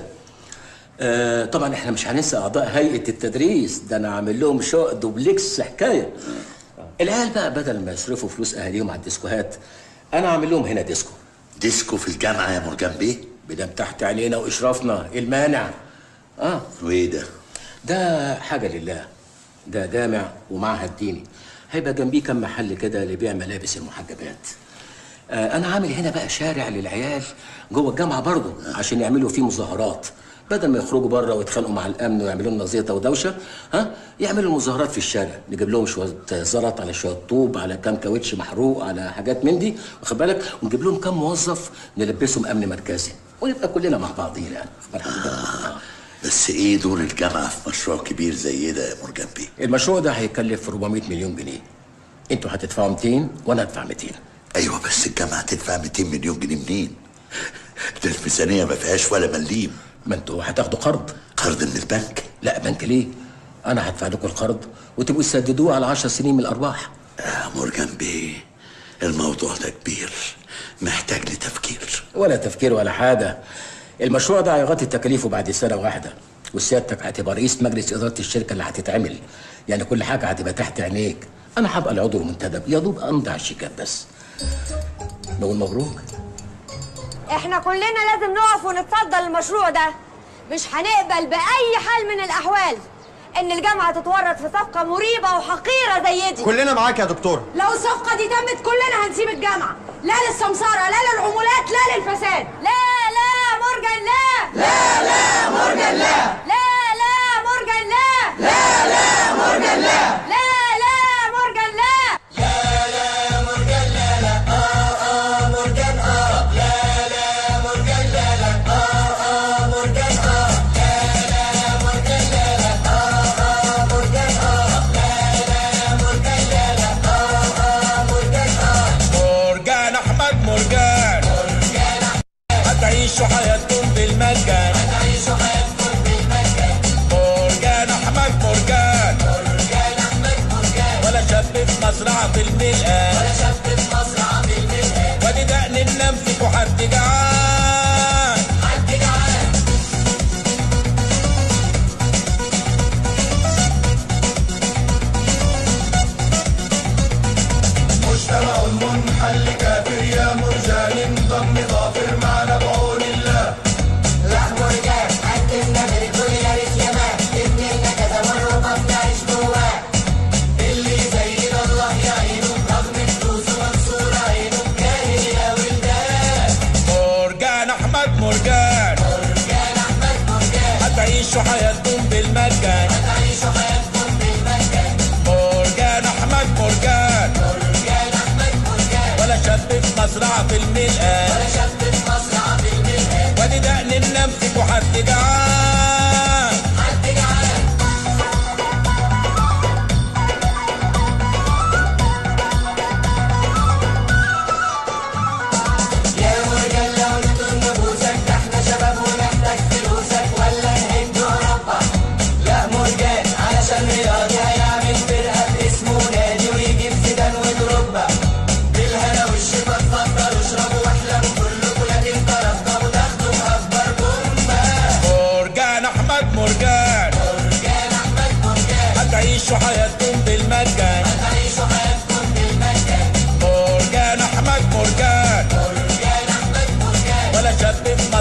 آه طبعا احنا مش هننسى أعضاء هيئة التدريس، ده أنا عامل لهم شقق دوبلكس حكاية. العيال بقى بدل ما يصرفوا فلوس أهاليهم على الديسكوهات، أنا عامل لهم هنا ديسكو. ديسكو في الجامعة يا مرجان بيه؟ بدم تحت عينينا وإشرافنا، المانع. اه وإيه ده؟ ده حاجة لله، ده جامع ومعهد ديني، هيبقى جنبيه كم محل كده لبيع ملابس المحجبات. آه أنا عامل هنا بقى شارع للعيال جوه الجامعة برضه عشان يعملوا فيه مظاهرات، بدل ما يخرجوا بره ويتخانقوا مع الأمن ويعملوا لنا زيطة ودوشة، ها يعملوا مظاهرات في الشارع، نجيب لهم شوية زلط على شوية طوب على كام كاوتش محروق على حاجات من دي، واخد بالك، ونجيب لهم كام موظف نلبسهم أمن مركزي، ونبقى كلنا مع بعضينا يعني. آه. بس ايه دور الجامعة في مشروع كبير زي ده يا مرجان بيه؟ المشروع ده هيكلف أربعمية مليون جنيه. انتوا هتدفعوا مئتين وانا هدفع مئتين. ايوه بس الجامعة هتدفع مئتين مليون جنيه منين؟ ده الميزانية ما فيهاش ولا مليم. ما انتوا هتاخدوا قرض. قرض من البنك؟ لا بنك ليه؟ انا هدفع لكم القرض وتبقوا تسددوه على عشر سنين من الارباح. يا مرجان بيه الموضوع ده كبير، محتاج لتفكير. ولا تفكير ولا حاجة. المشروع ده هيغطي تكاليفه بعد سنة واحدة، وسيادتك هتبقى رئيس مجلس إدارة الشركة اللي هتتعمل، يعني كل حاجة هتبقى تحت عينيك. أنا هبقى العضو المنتدب، يا دوب أمضي على الشيكات بس. نقول مبروك. احنا كلنا لازم نقف ونتصدى للمشروع ده، مش هنقبل بأي حال من الأحوال إن الجامعة تتورط في صفقة مريبة وحقيرة زي دي. كلنا معاك يا دكتور. لو الصفقة دي تمت كلنا هنسيب الجامعة، لا للسمسارة لا للعمولات لا للفساد. لا لا مرجان لا. لا لا مرجان لا. لا لا مرجان لا. لا لا مرجان لا. لا لا مرجان لا. لا لا مرجان لا لا. اه اه مرجان اه. لا لا مرجان لا لا. اه اه مرجان اه. لا لا مرجان لا لا. اه اه مرجان اه. لا لا مرجان لا لا. اه اه مرجان اه. مرجان احمد مرجان. مرجان احمد. هتعيشوا حياتكم بالمجان. هتعيشوا حياتكم بالمجان. مرجان احمد مرجان. مرجان احمد مرجان. ولا شاب في مزرعة الملقان. ولا شاب في مزرعة الملقان. وادي دقن النمسك وحد جعان. حد جعان. مجتمع منحل كافر يا مرجان ضم ظافر معنا بعون الله. لا مرجان قدمنا بالكل يا ريت يا مان، ابننا كذا مرة ما بنعيش جواه. اللي زينا الله يعينه رغم فلوسه مكسورة عينه، كاهن يا ولدان. مرجان احمد مرجان. مرجان احمد مرجان. هتعيشوا حياتكم بالمجان. هتعيشوا حياتكم بالمجان. مرجان احمد مرجان. مرجان احمد مرجان. ولا شاب في مزرعة الملقان. ولا شاب في مزرعة الملقان. وادي دقن النمسك وحد جعان. حد جعان. يا مرجان لو نطول نبوسك، ده احنا شباب ونحتاج فلوسك، ولا نهد اوروبا. لا مرجان علشان رياضي هيعمل فرقة باسمه نادي، ويجيب زيدان ودروجبا. بالهنا والشفا اتفضلوا اشربوا واحلموا كلكوا، لكن طرفنا وتاخدوا اكبر بومبا. مرجان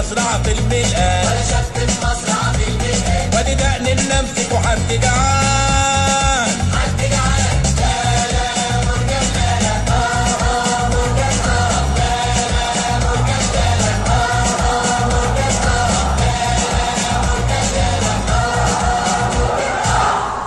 مزرعة في الملقى ولا شفت مزرعة في الملقى وادي دقن النمسك وحد جعان حد جعان لا لا مرجان لا لا اه اه مرجان اه لا لا مرجان لا لا اه اه مرجان اه لا لا مرجان لا لا اه مرجان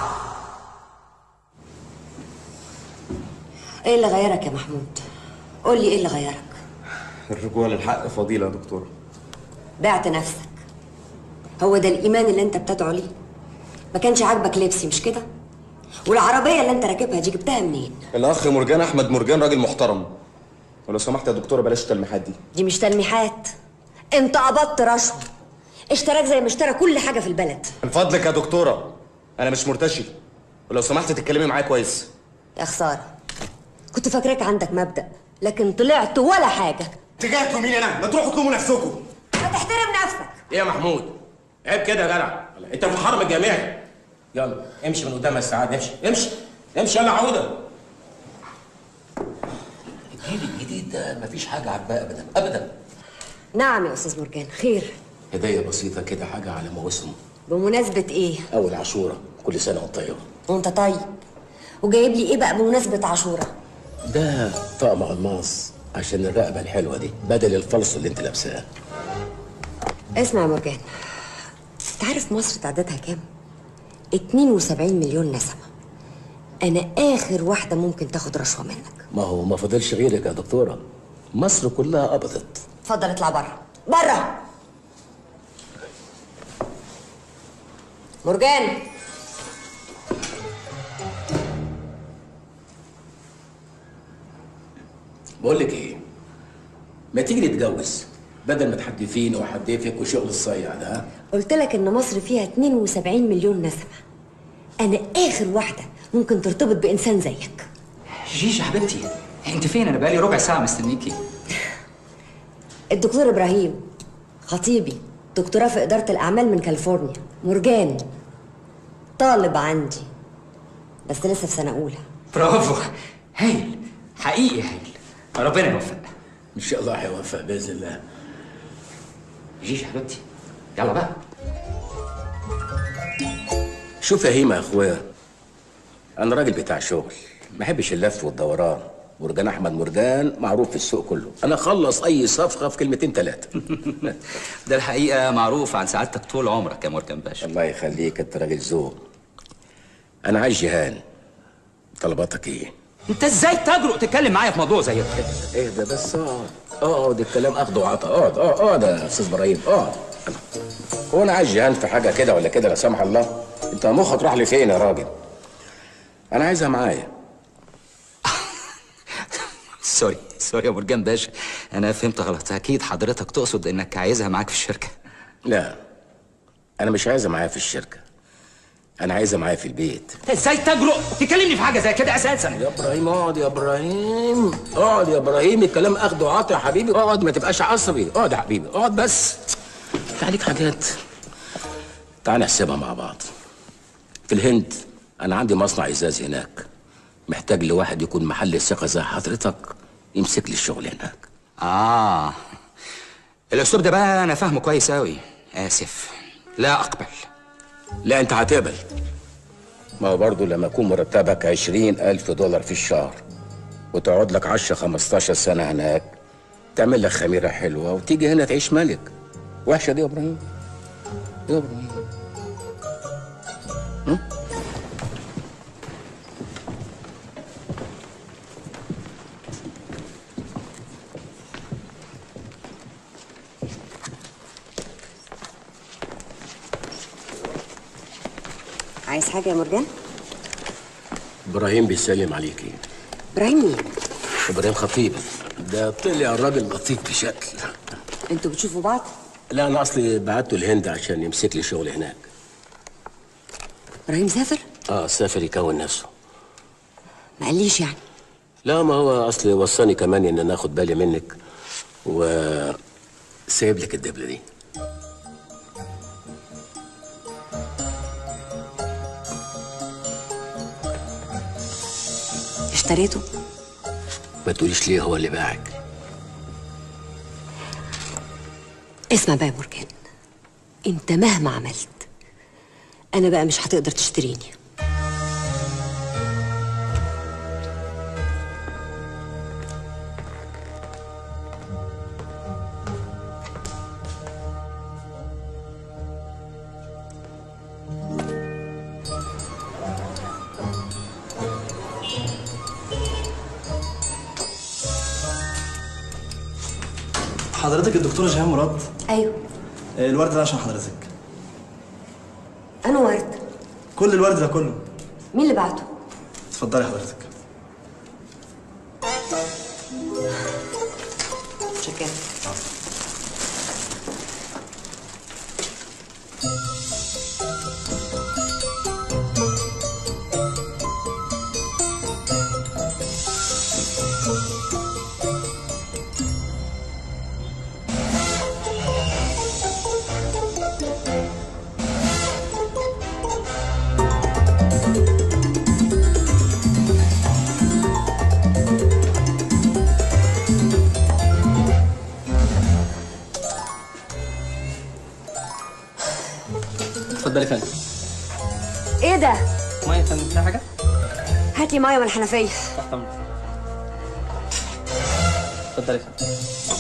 ايه اللي غيرك يا محمود؟ قول لي ايه اللي غيرك؟ الرجوع للحق فضيلة يا دكتورة. بعت نفسك. هو ده الايمان اللي انت بتدعو ليه؟ ما كانش عاجبك لبسي مش كده؟ والعربيه اللي انت راكبها دي جبتها منين؟ الأخ مرجان أحمد مرجان راجل محترم. ولو سمحت يا دكتورة بلاش التلميحات دي. دي مش تلميحات. انت قبضت رشوه. اشتراك زي ما اشترى كل حاجه في البلد. من فضلك يا دكتورة أنا مش مرتشي. ولو سمحت تتكلمي معايا كويس. يا خساره. كنت فاكراك عندك مبدأ لكن طلعت ولا حاجه. تجاهكم مين انا؟ ما تروحوا تلوموا نفسكم. ما تحترم نفسك. ايه يا محمود؟ عيب كده يا جدع، انت في الحرم الجامعي. يلا امشي من قدام السعاد، امشي امشي امشي يلا عوده. الجيل الجديد ده مفيش حاجة عاجباه أبدا أبدا. نعم يا استاذ مرجان، خير. هدية بسيطة كده، حاجة على موسم. بمناسبه ايه؟ أول عاشورة، كل سنة وأنت طيبة. وانت طيب. وجايب لي ايه بقى بمناسبه عاشوره؟ ده طقم الماس عشان الرقبة الحلوة دي بدل الفلس اللي أنت لابساه. اسمع يا مرجان، انت عارف مصر تعدادها كام؟ اتنين وسبعين مليون نسمة. أنا آخر واحدة ممكن تاخد رشوة منك. ما هو ما فضلش غيرك يا دكتورة. مصر كلها قبضت. اتفضل اطلع بره. بره! مرجان! بقول لك إيه؟ ما تيجي نتجوز بدل ما تحدفين وحدفك وشغل الصيع ده. ها؟ قلت لك إن مصر فيها اتنين وسبعين مليون نسمة. أنا آخر واحدة ممكن ترتبط بإنسان زيك. جيجي حبيبتي، انت فين؟ انا بقالي ربع ساعه مستنيكي. الدكتور ابراهيم خطيبي، دكتوراه في اداره الاعمال من كاليفورنيا. مرجان طالب عندي بس لسه في سنه اولى. برافو، هايل حقيقي هايل. ربنا يوفق. ان شاء الله هيوفق باذن الله. جيجي حبيبتي يلا بقى. شوف يا هيما يا اخويا، انا راجل بتاع شغل، ما بحبش اللف والدوران. مرجان احمد مرجان معروف في السوق كله، انا اخلص اي صفقه في كلمتين ثلاثه. ده الحقيقه معروف عن سعادتك طول عمرك يا مرجان باشا. الله يخليك، انت راجل ذوق. انا عايز جيهان، طلباتك ايه؟ انت ازاي تجرؤ تتكلم معايا في موضوع زي كده؟ اهدى بس، اقعد اقعد، الكلام اخده وعطا. اقعد اقعد يا استاذ ابراهيم، اقعد. هو انا عايز جيهان في حاجه كده ولا كده لا سمح الله؟ انت مخك راح لفين يا راجل؟ انا عايزها معايا. سوري سوري يا مرجان باشا، انا فهمت غلط. اكيد حضرتك تقصد انك عايزها معاك في الشركه. لا، انا مش عايزها معايا في الشركه، انا عايزها معايا في البيت. ازاي تجرؤ تكلمني في حاجه زي كده اساسا؟ يا ابراهيم اقعد يا ابراهيم، اقعد يا ابراهيم، الكلام اخده وعطا يا حبيبي. اقعد ما تبقاش عصبي، اقعد يا حبيبي اقعد بس. في عليك حاجات، تعال نحسبها مع بعض. في الهند انا عندي مصنع ازاز هناك، محتاج لواحد يكون محل ثقه زي حضرتك يمسك لي الشغل هناك. اه الاسلوب ده بقى انا فاهمه كويس قوي. اسف لا اقبل. لا انت هتقبل. ما هو برضه لما يكون مرتبك عشرين الف دولار في الشهر وتقعد لك عشرة خمستاشر سنه هناك، تعمل لك خميره حلوه وتيجي هنا تعيش ملك. وحشه دي يا ابراهيم؟ يا ابراهيم ها؟ عايز حاجه يا مرجان؟ ابراهيم بيسلم عليكي. ابراهيم مين؟ ابراهيم خطيب، ده طلع راجل لطيف بشكل. انتوا بتشوفوا بعض؟ لا انا اصلي بعته الهند عشان يمسك لي شغل هناك. ابراهيم سافر؟ اه سافر يكون نفسه. ما قاليش يعني؟ لا ما هو اصلي وصاني كمان ان انا اخد بالي منك و سايب لك الدبله دي. اشتريته؟ ما تقوليش ليه هو اللي باعك. اسمع بقى يا مرجان، انت مهما عملت انا بقى مش هتقدر تشتريني. حضرتك الدكتورة جيهان مراد؟ ايوه. الورد ده عشان حضرتك. انا ورد؟ كل الورد ده كله. مين اللي بعته؟ اتفضلي حضرتك. شكرا. اتفضلي يا فندم. ايه ده؟ ميه يا فندم، في حاجه؟ هات لي ميه من الحنفيه. تحت امرك. اتفضلي يا فندم.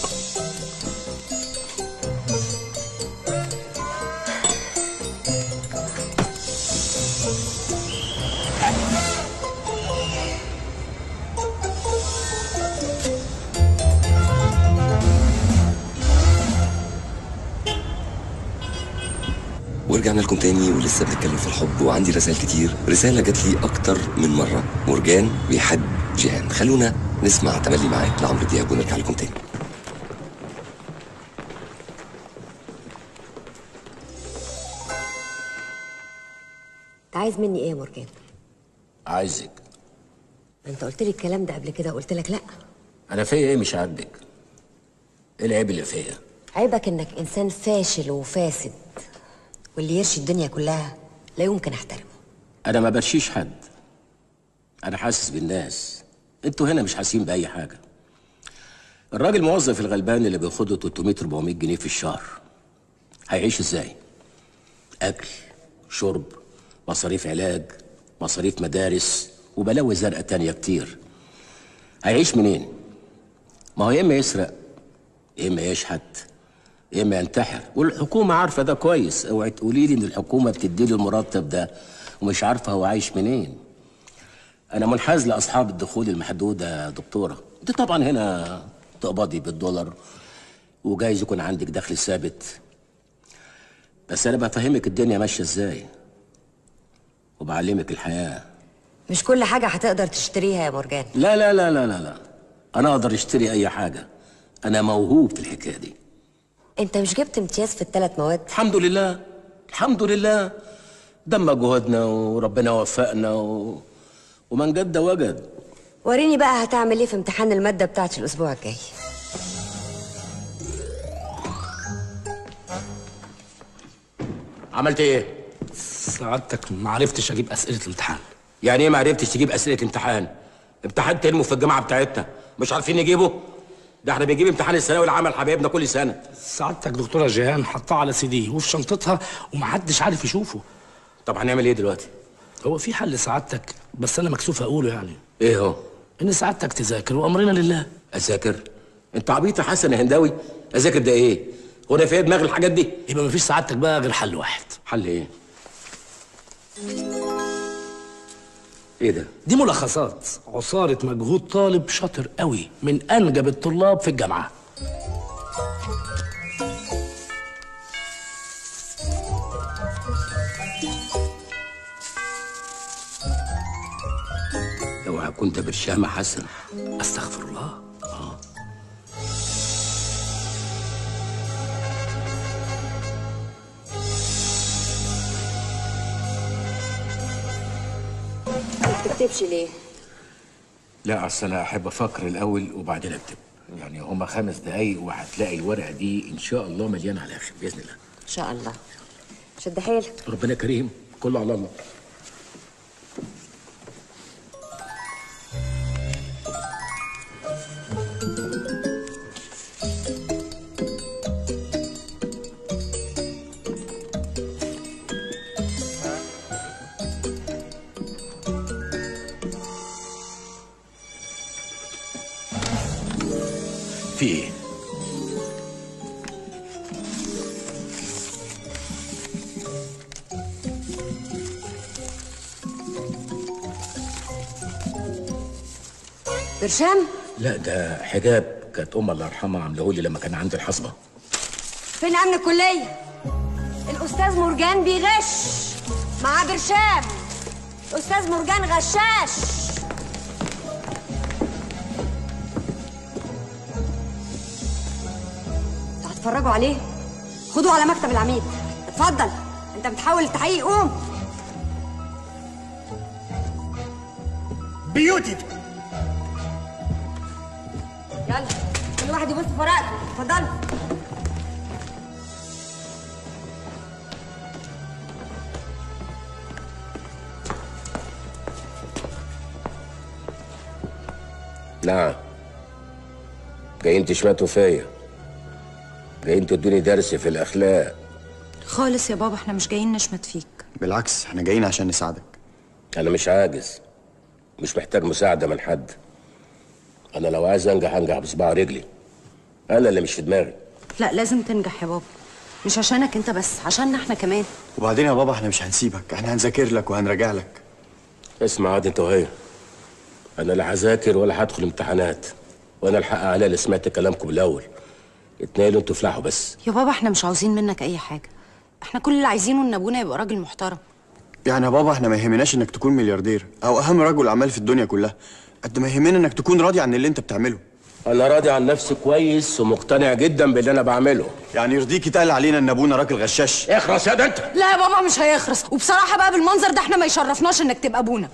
ورجعنا لكم تاني ولسه بنتكلم في الحب، وعندي رسائل كتير. رسالة جات لي أكتر من مرة. مرجان بيحب جيهان. خلونا نسمع تملي معاك لعمرو دياب ونرجع لكم تاني. انت عايز مني ايه يا مرجان؟ عايزك. انت قلت لي الكلام ده قبل كده وقلت لك لا. انا فيا ايه مش عاجبك؟ ايه العيب اللي فيا؟ عيبك انك انسان فاشل وفاسد، واللي يرشي الدنيا كلها لا يمكن احترمه. انا ما برشيش حد، انا حاسس بالناس. انتوا هنا مش حاسين باي حاجه. الراجل الموظف الغلبان اللي بياخده تلتمية أربعمية جنيه في الشهر هيعيش ازاي؟ اكل، شرب، مصاريف علاج، مصاريف مدارس، وبلاوي زرقاء تانية كتير. هيعيش منين؟ ما هو يا اما يسرق، يا اما يشحت، يا اما ينتحر، والحكومه عارفه ده كويس. اوعي تقولي لي ان الحكومه بتديله المرتب ده ومش عارفه هو عايش منين. انا منحاز لاصحاب الدخول المحدوده يا دكتوره. انت طبعا هنا تقبضي بالدولار وجايز يكون عندك دخل ثابت، بس انا بفهمك الدنيا ماشيه ازاي وبعلمك الحياه. مش كل حاجه هتقدر تشتريها يا مرجان. لا لا لا لا لا لا، انا اقدر اشتري اي حاجه. انا موهوب في الحكايه دي. انت مش جبت امتياز في الثلاث مواد؟ الحمد لله الحمد لله، دم جهدنا وربنا وفقنا و... ومن جد وجد. وريني بقى هتعمل ايه في امتحان الماده بتاعت الاسبوع الجاي. عملت ايه؟ سعادتك ما عرفتش اجيب اسئله الامتحان. يعني ايه ما عرفتش تجيب اسئله امتحان؟ امتحان ترموا في الجامعه بتاعتنا مش عارفين نجيبه؟ ده احنا بنجيب امتحان الثانوي العام حبايبنا كل سنه. سعادتك دكتوره جيهان حطاه على سي دي وفي شنطتها ومحدش عارف يشوفه. طب هنعمل ايه دلوقتي؟ هو في حل سعادتك، بس انا مكسوف اقوله يعني. ايه هو؟ ان سعادتك تذاكر وامرنا لله. اذاكر؟ انت عبيط يا حسن يا هنداوي. اذاكر ده ايه؟ هو انا في دماغي الحاجات دي؟ يبقى مفيش سعادتك بقى غير حل واحد. حل ايه؟ ايه ده؟ دي ملخصات عصارة مجهود طالب شاطر قوي من انجب الطلاب في الجامعة. اوعى كنت برشامة حسن. استغفر الله. اه ما بتكتبش ليه؟ لا اصل انا احب افكر الاول وبعدين اكتب. يعني هما خمس دقايق وهتلاقي الورقه دي ان شاء الله مليانه على الاخر باذن الله. ان شاء الله. شد حيلك. ربنا كريم، كله على الله. برشام؟ لا ده حجاب كانت ام الله يرحمها عاملهولي لما كان عندي الحصبه. فين امن الكليه؟ الاستاذ مرجان بيغش مع برشام. الاستاذ مرجان غشاش. انتوا هتتفرجوا عليه؟ خدوه على مكتب العميد. اتفضل. انت بتحاول التحقيق، قوم. بيوتي. يلا كل واحد يبص في ورقته. اتفضل. نعم. جايين تشمتوا فيا، جايين تدوني درس في الاخلاق. خالص يا بابا، احنا مش جايين نشمت فيك. بالعكس احنا جايين عشان نساعدك. انا مش عاجز، مش محتاج مساعده من حد. انا لو عايز انجح انجح بصباع رجلي. انا اللي مش في دماغي. لا لازم تنجح يا بابا، مش عشانك انت بس، عشاننا احنا كمان. وبعدين يا بابا احنا مش هنسيبك، احنا هنذاكر لك وهنراجع لك. اسمع عاد انت وهي، انا لا هذاكر ولا هدخل امتحانات، وانا الحق عليا اللي سمعت كلامكم الاول. اتنقلوا انتوا افلحوا بس. يا بابا احنا مش عاوزين منك اي حاجه، احنا كل اللي عايزينه ان ابونا يبقى راجل محترم. يعني يا بابا احنا ما يهمناش انك تكون ملياردير او اهم رجل اعمال في الدنيا كلها، قد ما يهمنا انك تكون راضي عن اللي انت بتعمله. انا راضي عن نفسي كويس ومقتنع جدا باللي انا بعمله. يعني يرضيك يتقال علينا ان ابونا راجل غشاش؟ اخرس يا ده انت. لا يا بابا مش هيخرس، وبصراحه بقى بالمنظر ده احنا ما يشرفناش انك تبقى ابونا.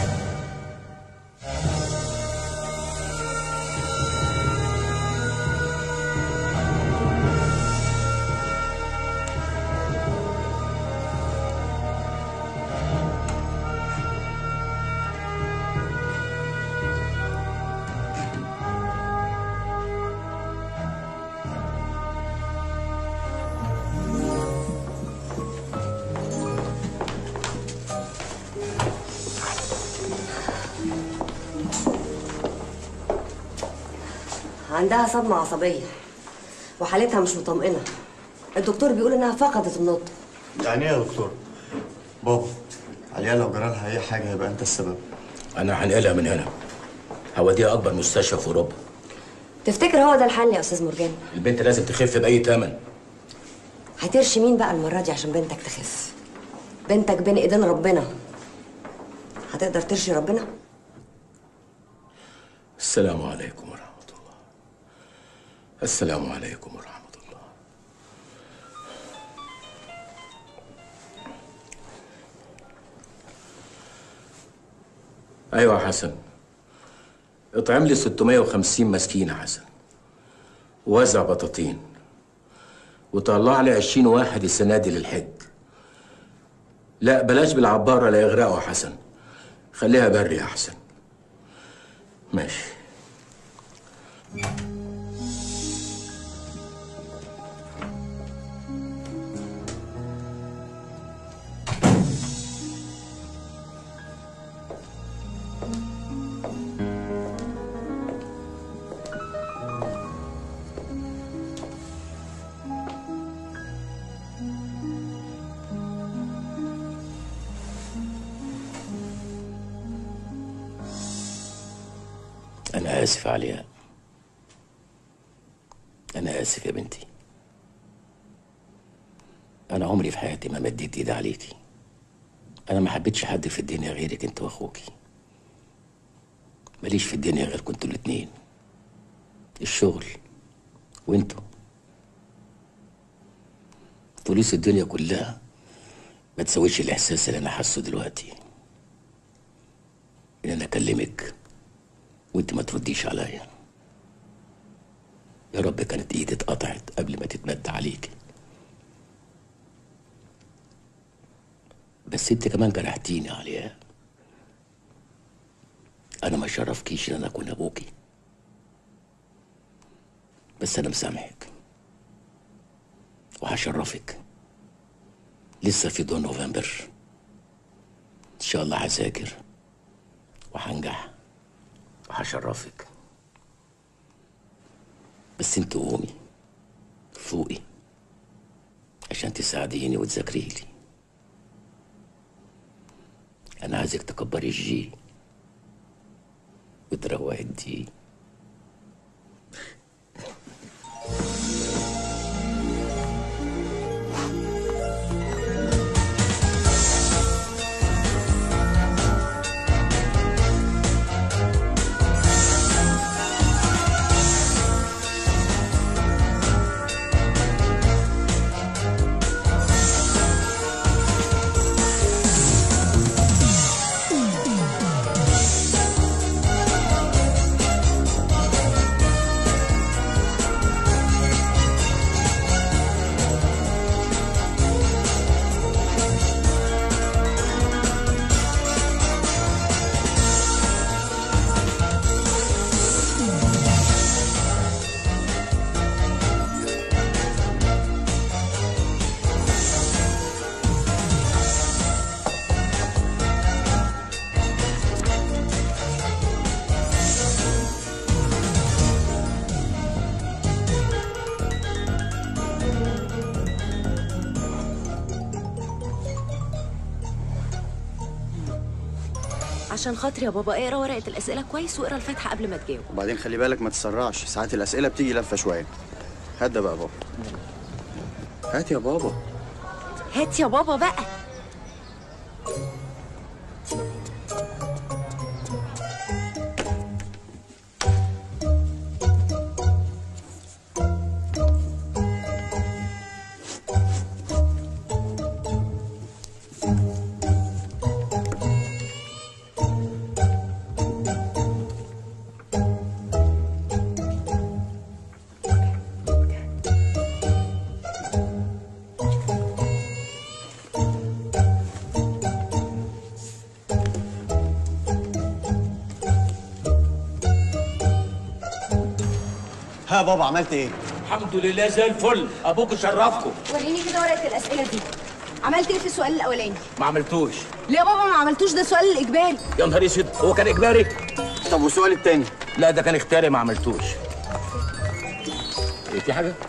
عندها صدمة عصبية وحالتها مش مطمئنة. الدكتور بيقول انها فقدت النطق. يعني ايه يا دكتور؟ بابا عليا لو جرالها اي حاجه يبقى انت السبب. انا هنقلها من هنا، هوديها اكبر مستشفى في اوروبا. تفتكر هو ده الحل يا استاذ مرجان؟ البنت لازم تخف باي ثمن. هترشي مين بقى المرة دي عشان بنتك تخف؟ بنتك بين ايدين ربنا، هتقدر ترشي ربنا؟ السلام عليكم ورحمة الله. السلام عليكم ورحمة الله. أيوة يا حسن، اطعم لي ستمية وخمسين مسكين يا حسن، ووزع بطاطين، وطلع لي عشرين واحد السنة دي للحج. لا بلاش بالعبارة لا يغرقوا يا حسن، خليها بري يا حسن. ماشي. أنا آسف عليها، أنا آسف يا بنتي. أنا عمري في حياتي ما مديت إيدي عليكي. أنا ما حبيتش حد في الدنيا غيرك أنت وأخوكي. ماليش في الدنيا غير كنتوا الاتنين، الشغل وأنتوا. فلوس الدنيا كلها ما تسويش الإحساس اللي أنا حاسه دلوقتي، إن أنا أكلمك وانت ما ترديش عليا. يا رب كانت ايدي اتقطعت قبل ما تتمد عليكي، بس انت كمان جرحتيني عليها. انا ما شرفكيش ان انا اكون ابوكي، بس انا مسامحك وهشرفك. لسه في دون نوفمبر ان شاء الله هذاكر وهنجح وهشرفك. بس انت قومي فوقي عشان تساعديني وتذاكري لي. انا عايزك تكبري الجي وتروق الدين. عشان خاطري يا بابا اقرا ورقه الاسئله كويس واقرا الفاتحه قبل ما تجاوب. وبعدين خلي بالك ما تسرعش، ساعات الاسئله بتيجي لفه شويه. هات ده بقى بابا. هات يا بابا. هات يا بابا بقى. ها بابا عملت ايه؟ الحمد لله زي الفل، ابوك شرفكم. وريني كده ورقه الاسئله دي. عملت ايه في السؤال الاولاني؟ ما عملتوش. ليه يا بابا ما عملتوش؟ ده السؤال الاجباري. يا نهار اسود، هو كان اجباري؟ طب والسؤال التاني؟ لا ده كان اختياري، ما عملتوش. ايه في حاجه؟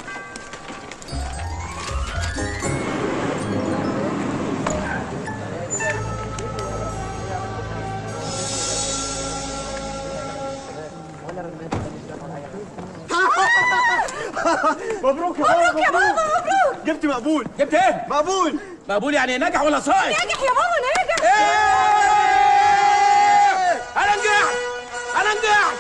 مبروك يا بابا مبروك يا بابا مبروك. جبت مقبول. جبت ايه؟ مقبول. مقبول يعني ناجح ولا ساقط؟ ناجح يا بابا ناجح. ايه؟ انا نجحت انا نجحت.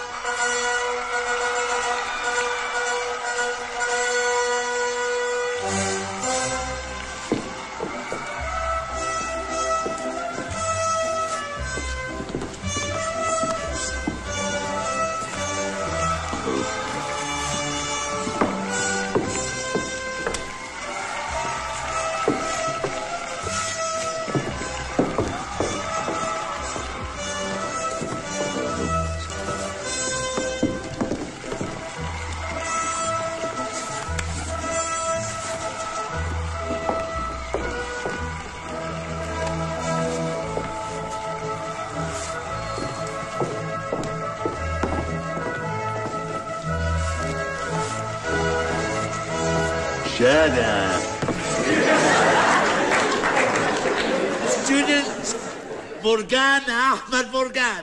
شادة. Student مرجان أحمد مرجان.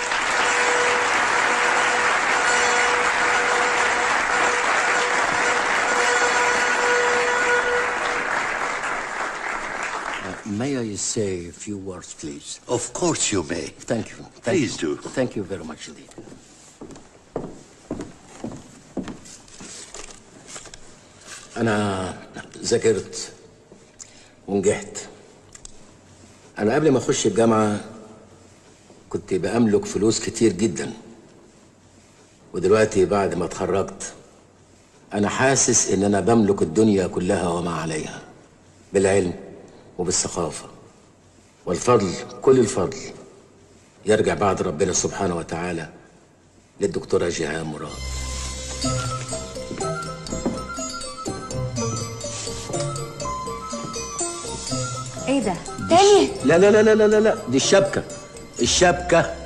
May I say a few words, please? Of course you may. Thank you. Thank Please you. do. Thank you very much indeed. أنا ذاكرت ونجحت. أنا قبل ما أخش الجامعة كنت بأملك فلوس كتير جدا، ودلوقتي بعد ما اتخرجت أنا حاسس إن أنا بملك الدنيا كلها وما عليها، بالعلم وبالثقافة، والفضل كل الفضل يرجع بعد ربنا سبحانه وتعالى للدكتورة جيهان مراد. ايه ده؟ تاني؟ لا لا لا لا لا لا، دي الشبكة الشبكة